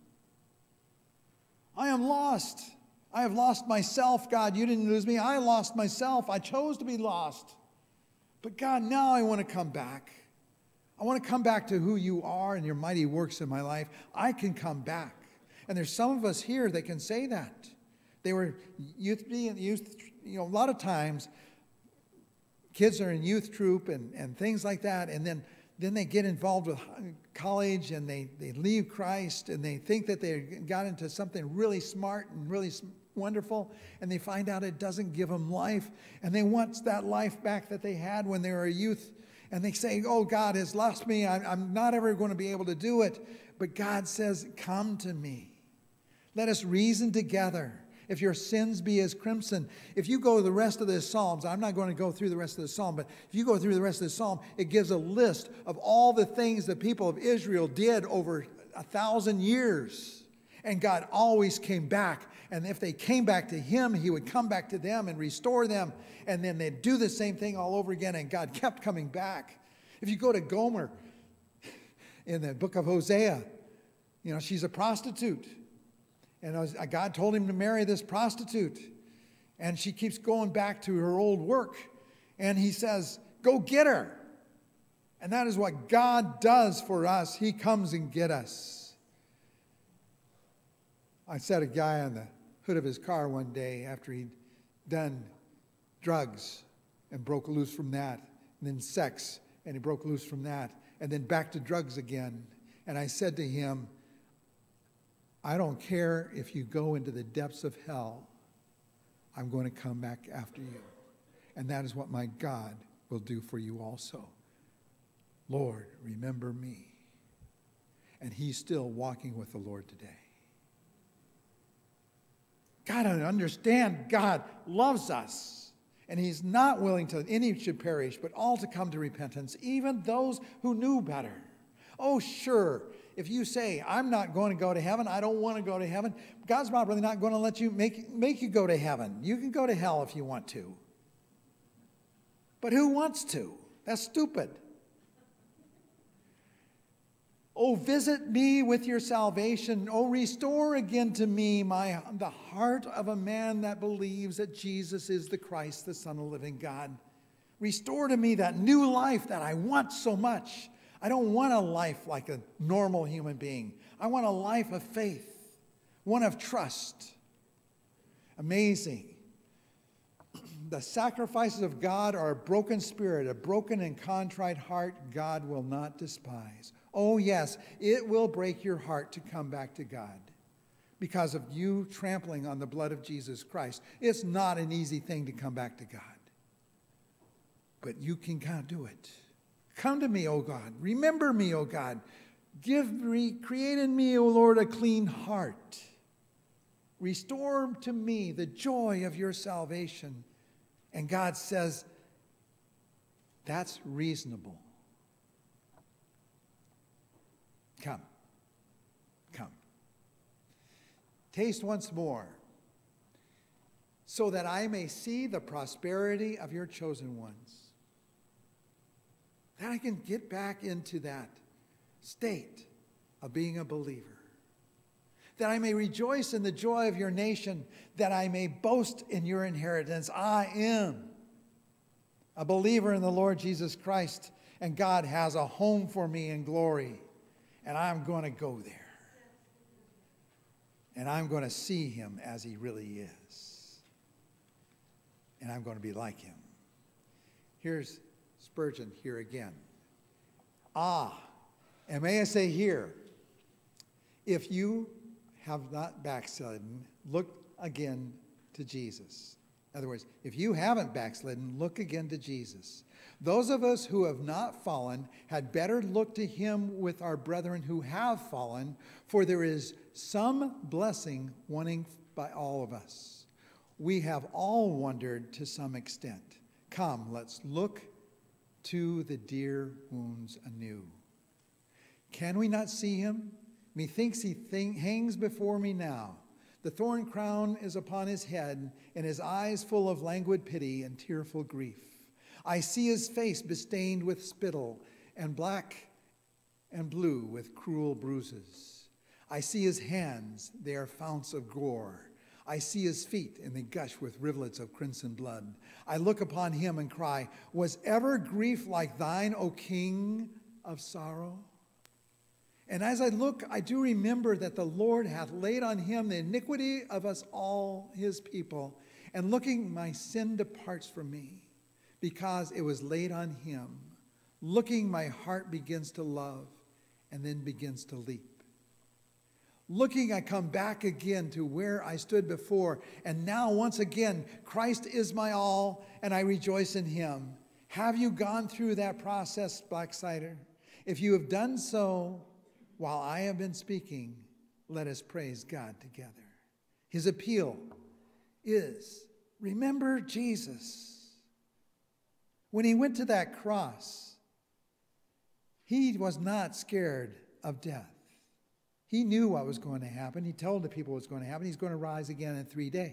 I am lost. I have lost myself, God. You didn't lose me. I lost myself. I chose to be lost. But God, now I want to come back. I want to come back to who you are and your mighty works in my life. I can come back. And there's some of us here that can say that. They were youth, a lot of times kids are in youth troop and things like that, and then they get involved with college and they leave Christ and they think that they got into something really smart and really wonderful, and they find out it doesn't give them life, and they want that life back that they had when they were a youth. And they say, oh, God has lost me. I'm not ever going to be able to do it. But God says, come to me. Let us reason together. If your sins be as crimson. If you go to the rest of the Psalms, I'm not going to go through the rest of the Psalm, but if you go through the rest of the Psalm, it gives a list of all the things the people of Israel did over 1,000 years. And God always came back. And if they came back to him, he would come back to them and restore them. And then they'd do the same thing all over again. And God kept coming back. If you go to Gomer in the book of Hosea, she's a prostitute. And God told him to marry this prostitute. And she keeps going back to her old work. And he says, go get her. And that is what God does for us. He comes and get us. I said a guy on the hood of his car one day after he'd done drugs and broke loose from that, and then sex, and he broke loose from that, and then back to drugs again. And I said to him, I don't care if you go into the depths of hell, I'm going to come back after you. And that is what my God will do for you also. Lord, remember me. And he's still walking with the Lord today. God, I understand God loves us. And he's not willing to any should perish, but all to come to repentance, even those who knew better. Oh, sure, if you say, I'm not going to go to heaven, I don't want to go to heaven, God's probably not going to let you make you go to heaven. You can go to hell if you want to. But who wants to? That's stupid. Oh, visit me with your salvation. Oh, restore again to me the heart of a man that believes that Jesus is the Christ, the Son of the living God. Restore to me that new life that I want so much. I don't want a life like a normal human being. I want a life of faith, one of trust. Amazing. The sacrifices of God are a broken spirit, a broken and contrite heart God will not despise. Oh yes, it will break your heart to come back to God because of you trampling on the blood of Jesus Christ. It's not an easy thing to come back to God, but you can do it. Come to me, O God. Remember me, O God. Create in me, O Lord, a clean heart. Restore to me the joy of your salvation. And God says, that's reasonable. Come. Come. Taste once more, so that I may see the prosperity of your chosen ones. That I can get back into that state of being a believer. That I may rejoice in the joy of your nation, that I may boast in your inheritance. I am a believer in the Lord Jesus Christ, and God has a home for me in glory, and I'm going to go there. And I'm going to see him as he really is. And I'm going to be like him. Here's Spurgeon here again. And may I say here, if you have not backslidden, look again to Jesus. In other words, if you haven't backslidden, look again to Jesus. Those of us who have not fallen had better look to him with our brethren who have fallen, for there is some blessing wanting by all of us. We have all wandered to some extent. Come, let's look to the dear wounds anew. Can we not see him? Methinks he hangs before me now. The thorn crown is upon his head, and his eyes full of languid pity and tearful grief. I see his face bestained with spittle, and black and blue with cruel bruises. I see his hands, they are founts of gore. I see his feet, and they gush with rivulets of crimson blood. I look upon him and cry, was ever grief like thine, O King of sorrow? And as I look, I do remember that the Lord hath laid on him the iniquity of us all, his people. And looking, my sin departs from me, because it was laid on him. Looking, my heart begins to love, and then begins to leap. Looking, I come back again to where I stood before. And now, once again, Christ is my all, and I rejoice in him. Have you gone through that process, Blacksider? If you have done so, while I have been speaking, let us praise God together. His appeal is, remember Jesus. When he went to that cross, he was not scared of death. He knew what was going to happen. He told the people what was going to happen. He's going to rise again in 3 days.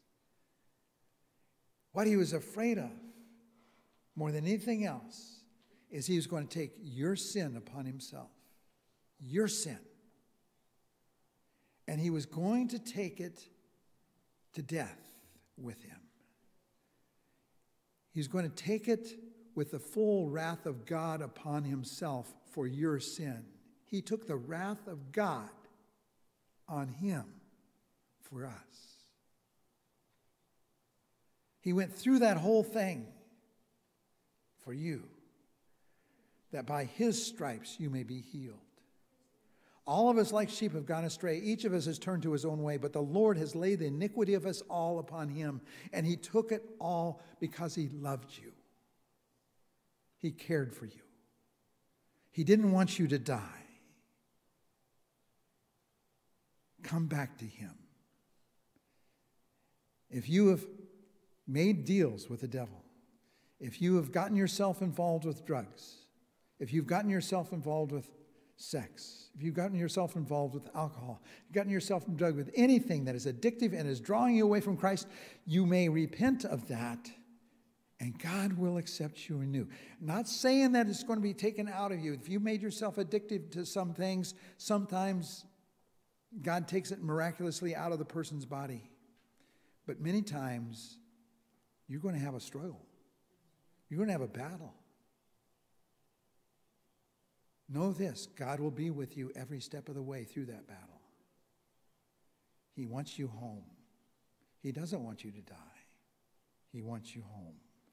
What he was afraid of, more than anything else, is he was going to take your sin upon himself. Your sin. And he was going to take it to death with him. He's going to take it with the full wrath of God upon himself for your sin. He took the wrath of God on him for us. He went through that whole thing for you, that by his stripes you may be healed. All of us like sheep have gone astray. Each of us has turned to his own way, but the Lord has laid the iniquity of us all upon him, and he took it all because he loved you. He cared for you. He didn't want you to die. Come back to him. If you have made deals with the devil, if you have gotten yourself involved with drugs, if you've gotten yourself involved with sex, if you've gotten yourself involved with alcohol, you've gotten yourself involved with anything that is addictive and is drawing you away from Christ, you may repent of that, and God will accept you anew. Not saying that it's going to be taken out of you. If you made yourself addicted to some things, sometimes God takes it miraculously out of the person's body. But many times, you're going to have a struggle. You're going to have a battle. Know this, God will be with you every step of the way through that battle. He wants you home. He doesn't want you to die. He wants you home.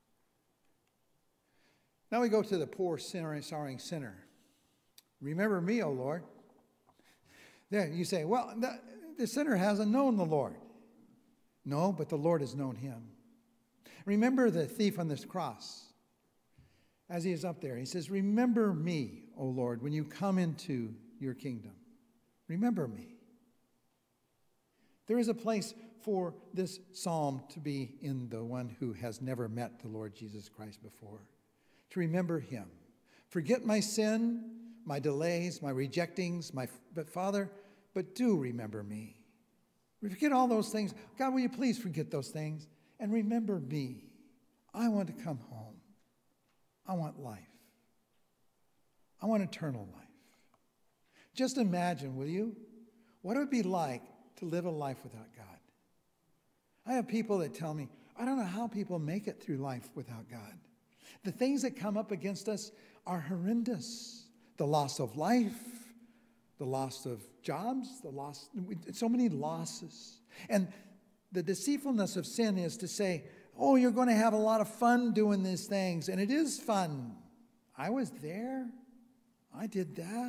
Now we go to the poor sorrowing sinner. Remember me, O Lord. There, you say, well, the sinner hasn't known the Lord. No, but the Lord has known him. Remember the thief on this cross. As he is up there, he says, remember me, O Lord, when you come into your kingdom. Remember me. There is a place for this psalm to be in the one who has never met the Lord Jesus Christ before. To remember him. Forget my sin, my delays, my rejectings, but Father, but do remember me. Forget all those things. God, will you please forget those things and remember me? I want to come home. I want life. I want eternal life. Just imagine, will you, what it would be like to live a life without God. I have people that tell me, I don't know how people make it through life without God. The things that come up against us are horrendous. The loss of life, the loss of jobs, so many losses. And the deceitfulness of sin is to say, oh, you're going to have a lot of fun doing these things. And it is fun. I was there. I did that.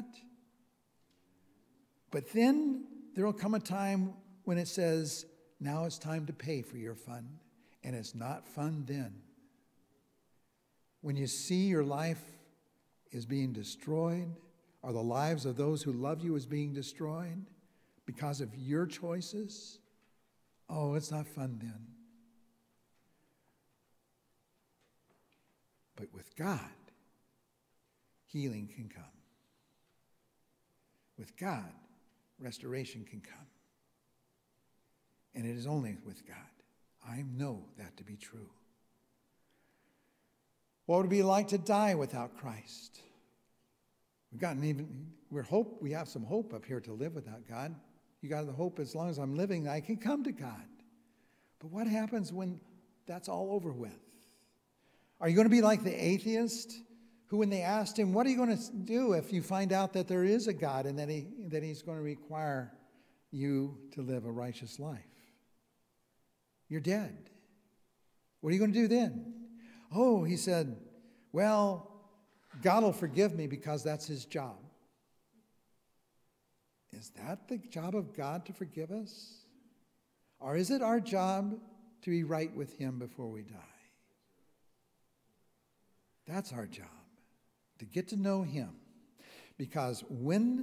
But then there will come a time when it says, now it's time to pay for your fun. And it's not fun then. When you see your life is being destroyed, or the lives of those who love you is being destroyed because of your choices, oh, it's not fun then. But with God, healing can come. With God, restoration can come. And it is only with God. I know that to be true. What would it be like to die without Christ? We have some hope up here to live without God. You got the hope as long as I'm living, I can come to God. But what happens when that's all over with? Are you going to be like the atheist who, when they asked him, what are you going to do if you find out that there is a God and that he's going to require you to live a righteous life? You're dead. What are you going to do then? Oh, he said, well, God will forgive me because that's his job. Is that the job of God to forgive us? Or is it our job to be right with him before we die? That's our job, to get to know him. Because when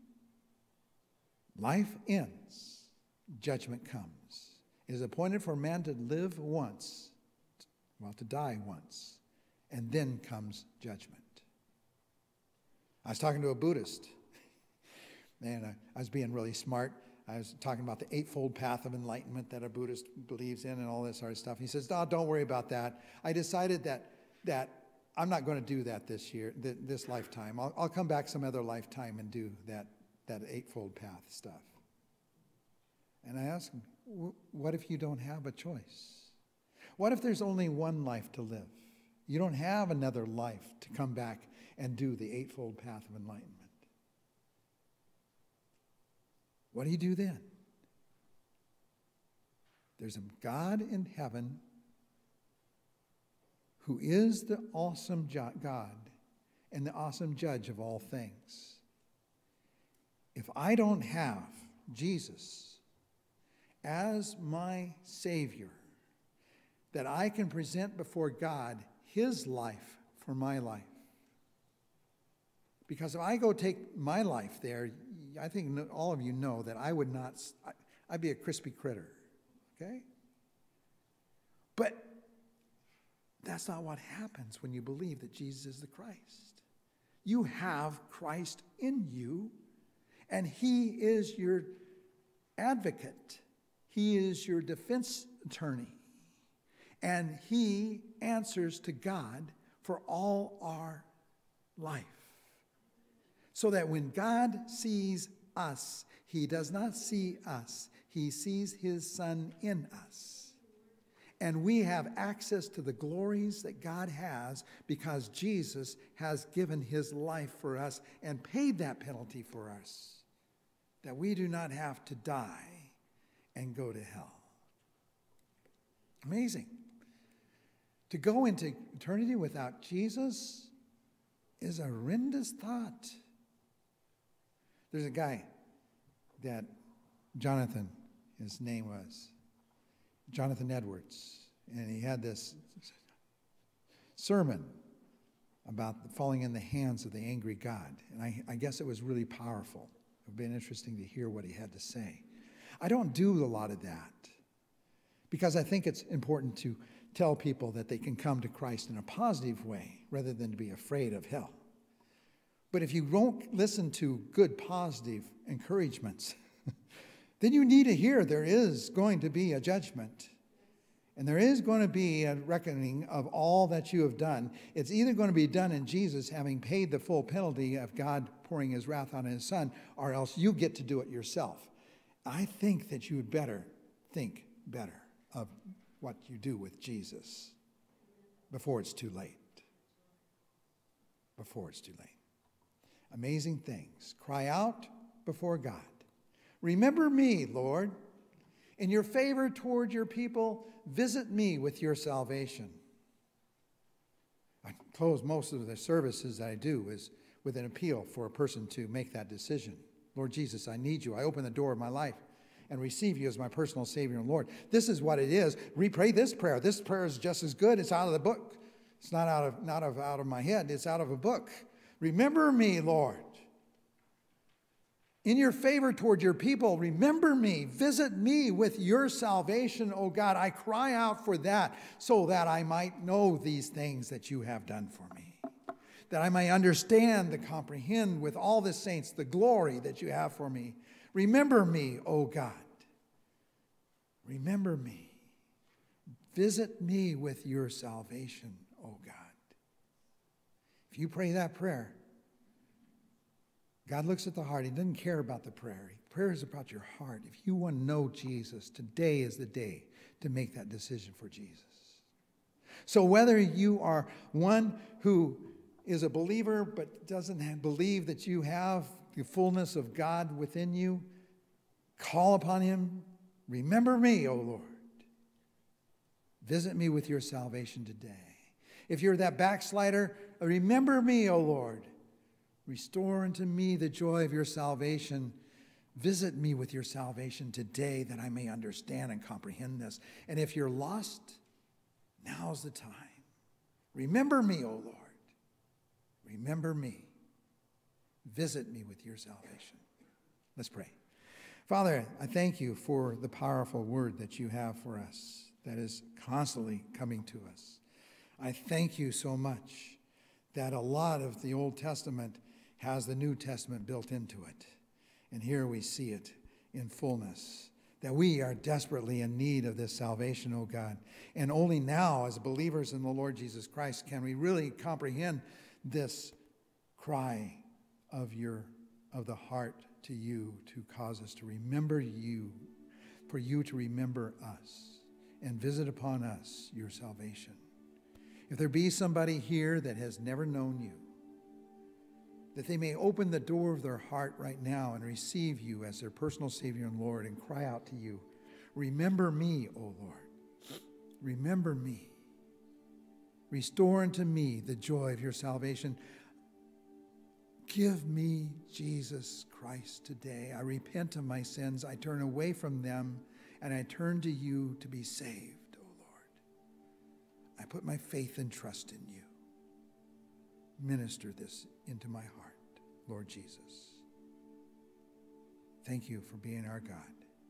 life ends, judgment comes. It is appointed for man to live once, to die once, and then comes judgment. I was talking to a Buddhist, and I was being really smart. I was talking about the eightfold path of enlightenment that a Buddhist believes in and all this sort of stuff. He says, "No, don't worry about that. I decided that I'm not going to do that this year, this lifetime. I'll come back some other lifetime and do that eightfold path stuff." And I asked him, what if you don't have a choice? What if there's only one life to live? You don't have another life to come back and do the eightfold path of enlightenment. What do you do then? There's a God in heaven who is the awesome God and the awesome judge of all things. If I don't have Jesus as my Savior, that I can present before God his life for my life. Because if I go take my life there, I think all of you know that I'd be a crispy critter, okay? But that's not what happens when you believe that Jesus is the Christ. You have Christ in you, and he is your advocate. He is your defense attorney. And he answers to God for all our life. So that when God sees us, he does not see us. He sees his Son in us. And we have access to the glories that God has because Jesus has given his life for us and paid that penalty for us, that we do not have to die and go to hell. Amazing. To go into eternity without Jesus is a horrendous thought. There's a guy that Jonathan, his name was Jonathan Edwards, and he had this sermon about falling in the hands of the angry God. And I guess it was really powerful. It would have been interesting to hear what he had to say. I don't do a lot of that because I think it's important to tell people that they can come to Christ in a positive way rather than to be afraid of hell. But if you won't listen to good, positive encouragements, then you need to hear there is going to be a judgment. And there is going to be a reckoning of all that you have done. It's either going to be done in Jesus having paid the full penalty of God pouring his wrath on his Son, or else you get to do it yourself. I think that you would better think better of what you do with Jesus before it's too late. Before it's too late. Amazing things. Cry out before God. Remember me, Lord. In your favor toward your people, visit me with your salvation. I close most of the services that I do is with an appeal for a person to make that decision. Lord Jesus, I need you. I open the door of my life and receive you as my personal Savior and Lord. This is what it is. Pray this prayer. This prayer is just as good. It's out of the book. It's not out of my head. It's out of a book. Remember me, Lord. In your favor toward your people, remember me. Visit me with your salvation, O God. I cry out for that so that I might know these things that you have done for me. That I may understand and comprehend with all the saints the glory that you have for me. Remember me, O God. Remember me. Visit me with your salvation, O God. If you pray that prayer, God looks at the heart. He doesn't care about the prayer. Prayer is about your heart. If you want to know Jesus, today is the day to make that decision for Jesus. So whether you are one who is a believer but doesn't believe that you have the fullness of God within you, call upon him. Remember me, O Lord. Visit me with your salvation today. If you're that backslider, remember me, O Lord. Restore unto me the joy of your salvation. Visit me with your salvation today that I may understand and comprehend this. And if you're lost, now's the time. Remember me, O Lord. Remember me. Visit me with your salvation. Let's pray. Father, I thank you for the powerful word that you have for us that is constantly coming to us. I thank you so much that a lot of the Old Testament has the New Testament built into it. And here we see it in fullness, that we are desperately in need of this salvation, O God. And only now, as believers in the Lord Jesus Christ, can we really comprehend this cry of the heart to you, to cause us to remember you, for you to remember us, and visit upon us your salvation. If there be somebody here that has never known you, that they may open the door of their heart right now and receive you as their personal Savior and Lord and cry out to you, remember me, O Lord. Remember me. Restore unto me the joy of your salvation. Give me Jesus Christ today. I repent of my sins. I turn away from them, and I turn to you to be saved, O Lord. I put my faith and trust in you. Minister this into my heart, Lord Jesus. Thank you for being our God.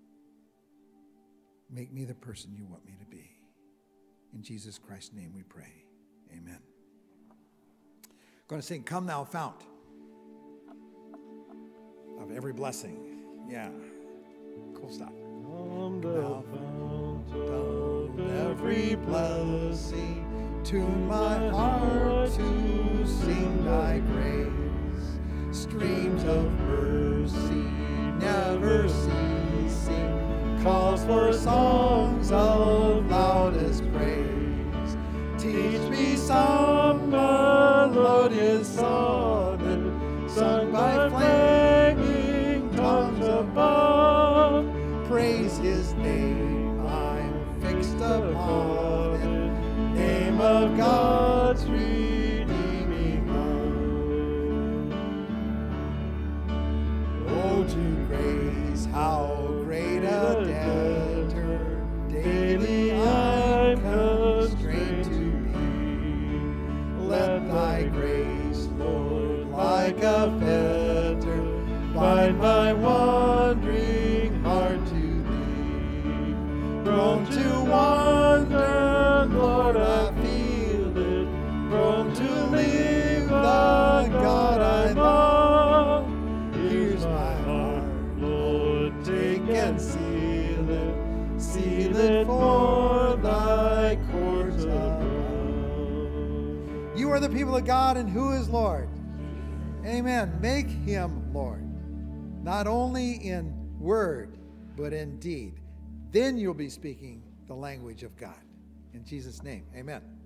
Make me the person you want me to be. In Jesus Christ's name we pray. Amen. Going to sing, Come Thou Fount of Every Blessing. Yeah. Cool stuff. Come thou fount Of of every blessing, tune my heart to sing thy grace. Streams of mercy never ceasing, calls for songs of loudest praise. Teach me some melodious sonnet, sung by flaming tongues above. Praise his name, I'm fixed upon it, name of God's redeeming love. Oh, to grace, how great a debtor daily I'm constrained to be. Let thy grace, Lord, like a fetter, bind my wandering heart to thee. Prone to wander, Lord, I feel it. Prone to leave the God I love. Here's my heart, Lord, take and seal it for thy courts above. You are the people of God, and who is Lord? Amen. Make him Lord, not only in word, but in deed. Then you'll be speaking the language of God. In Jesus' name, amen.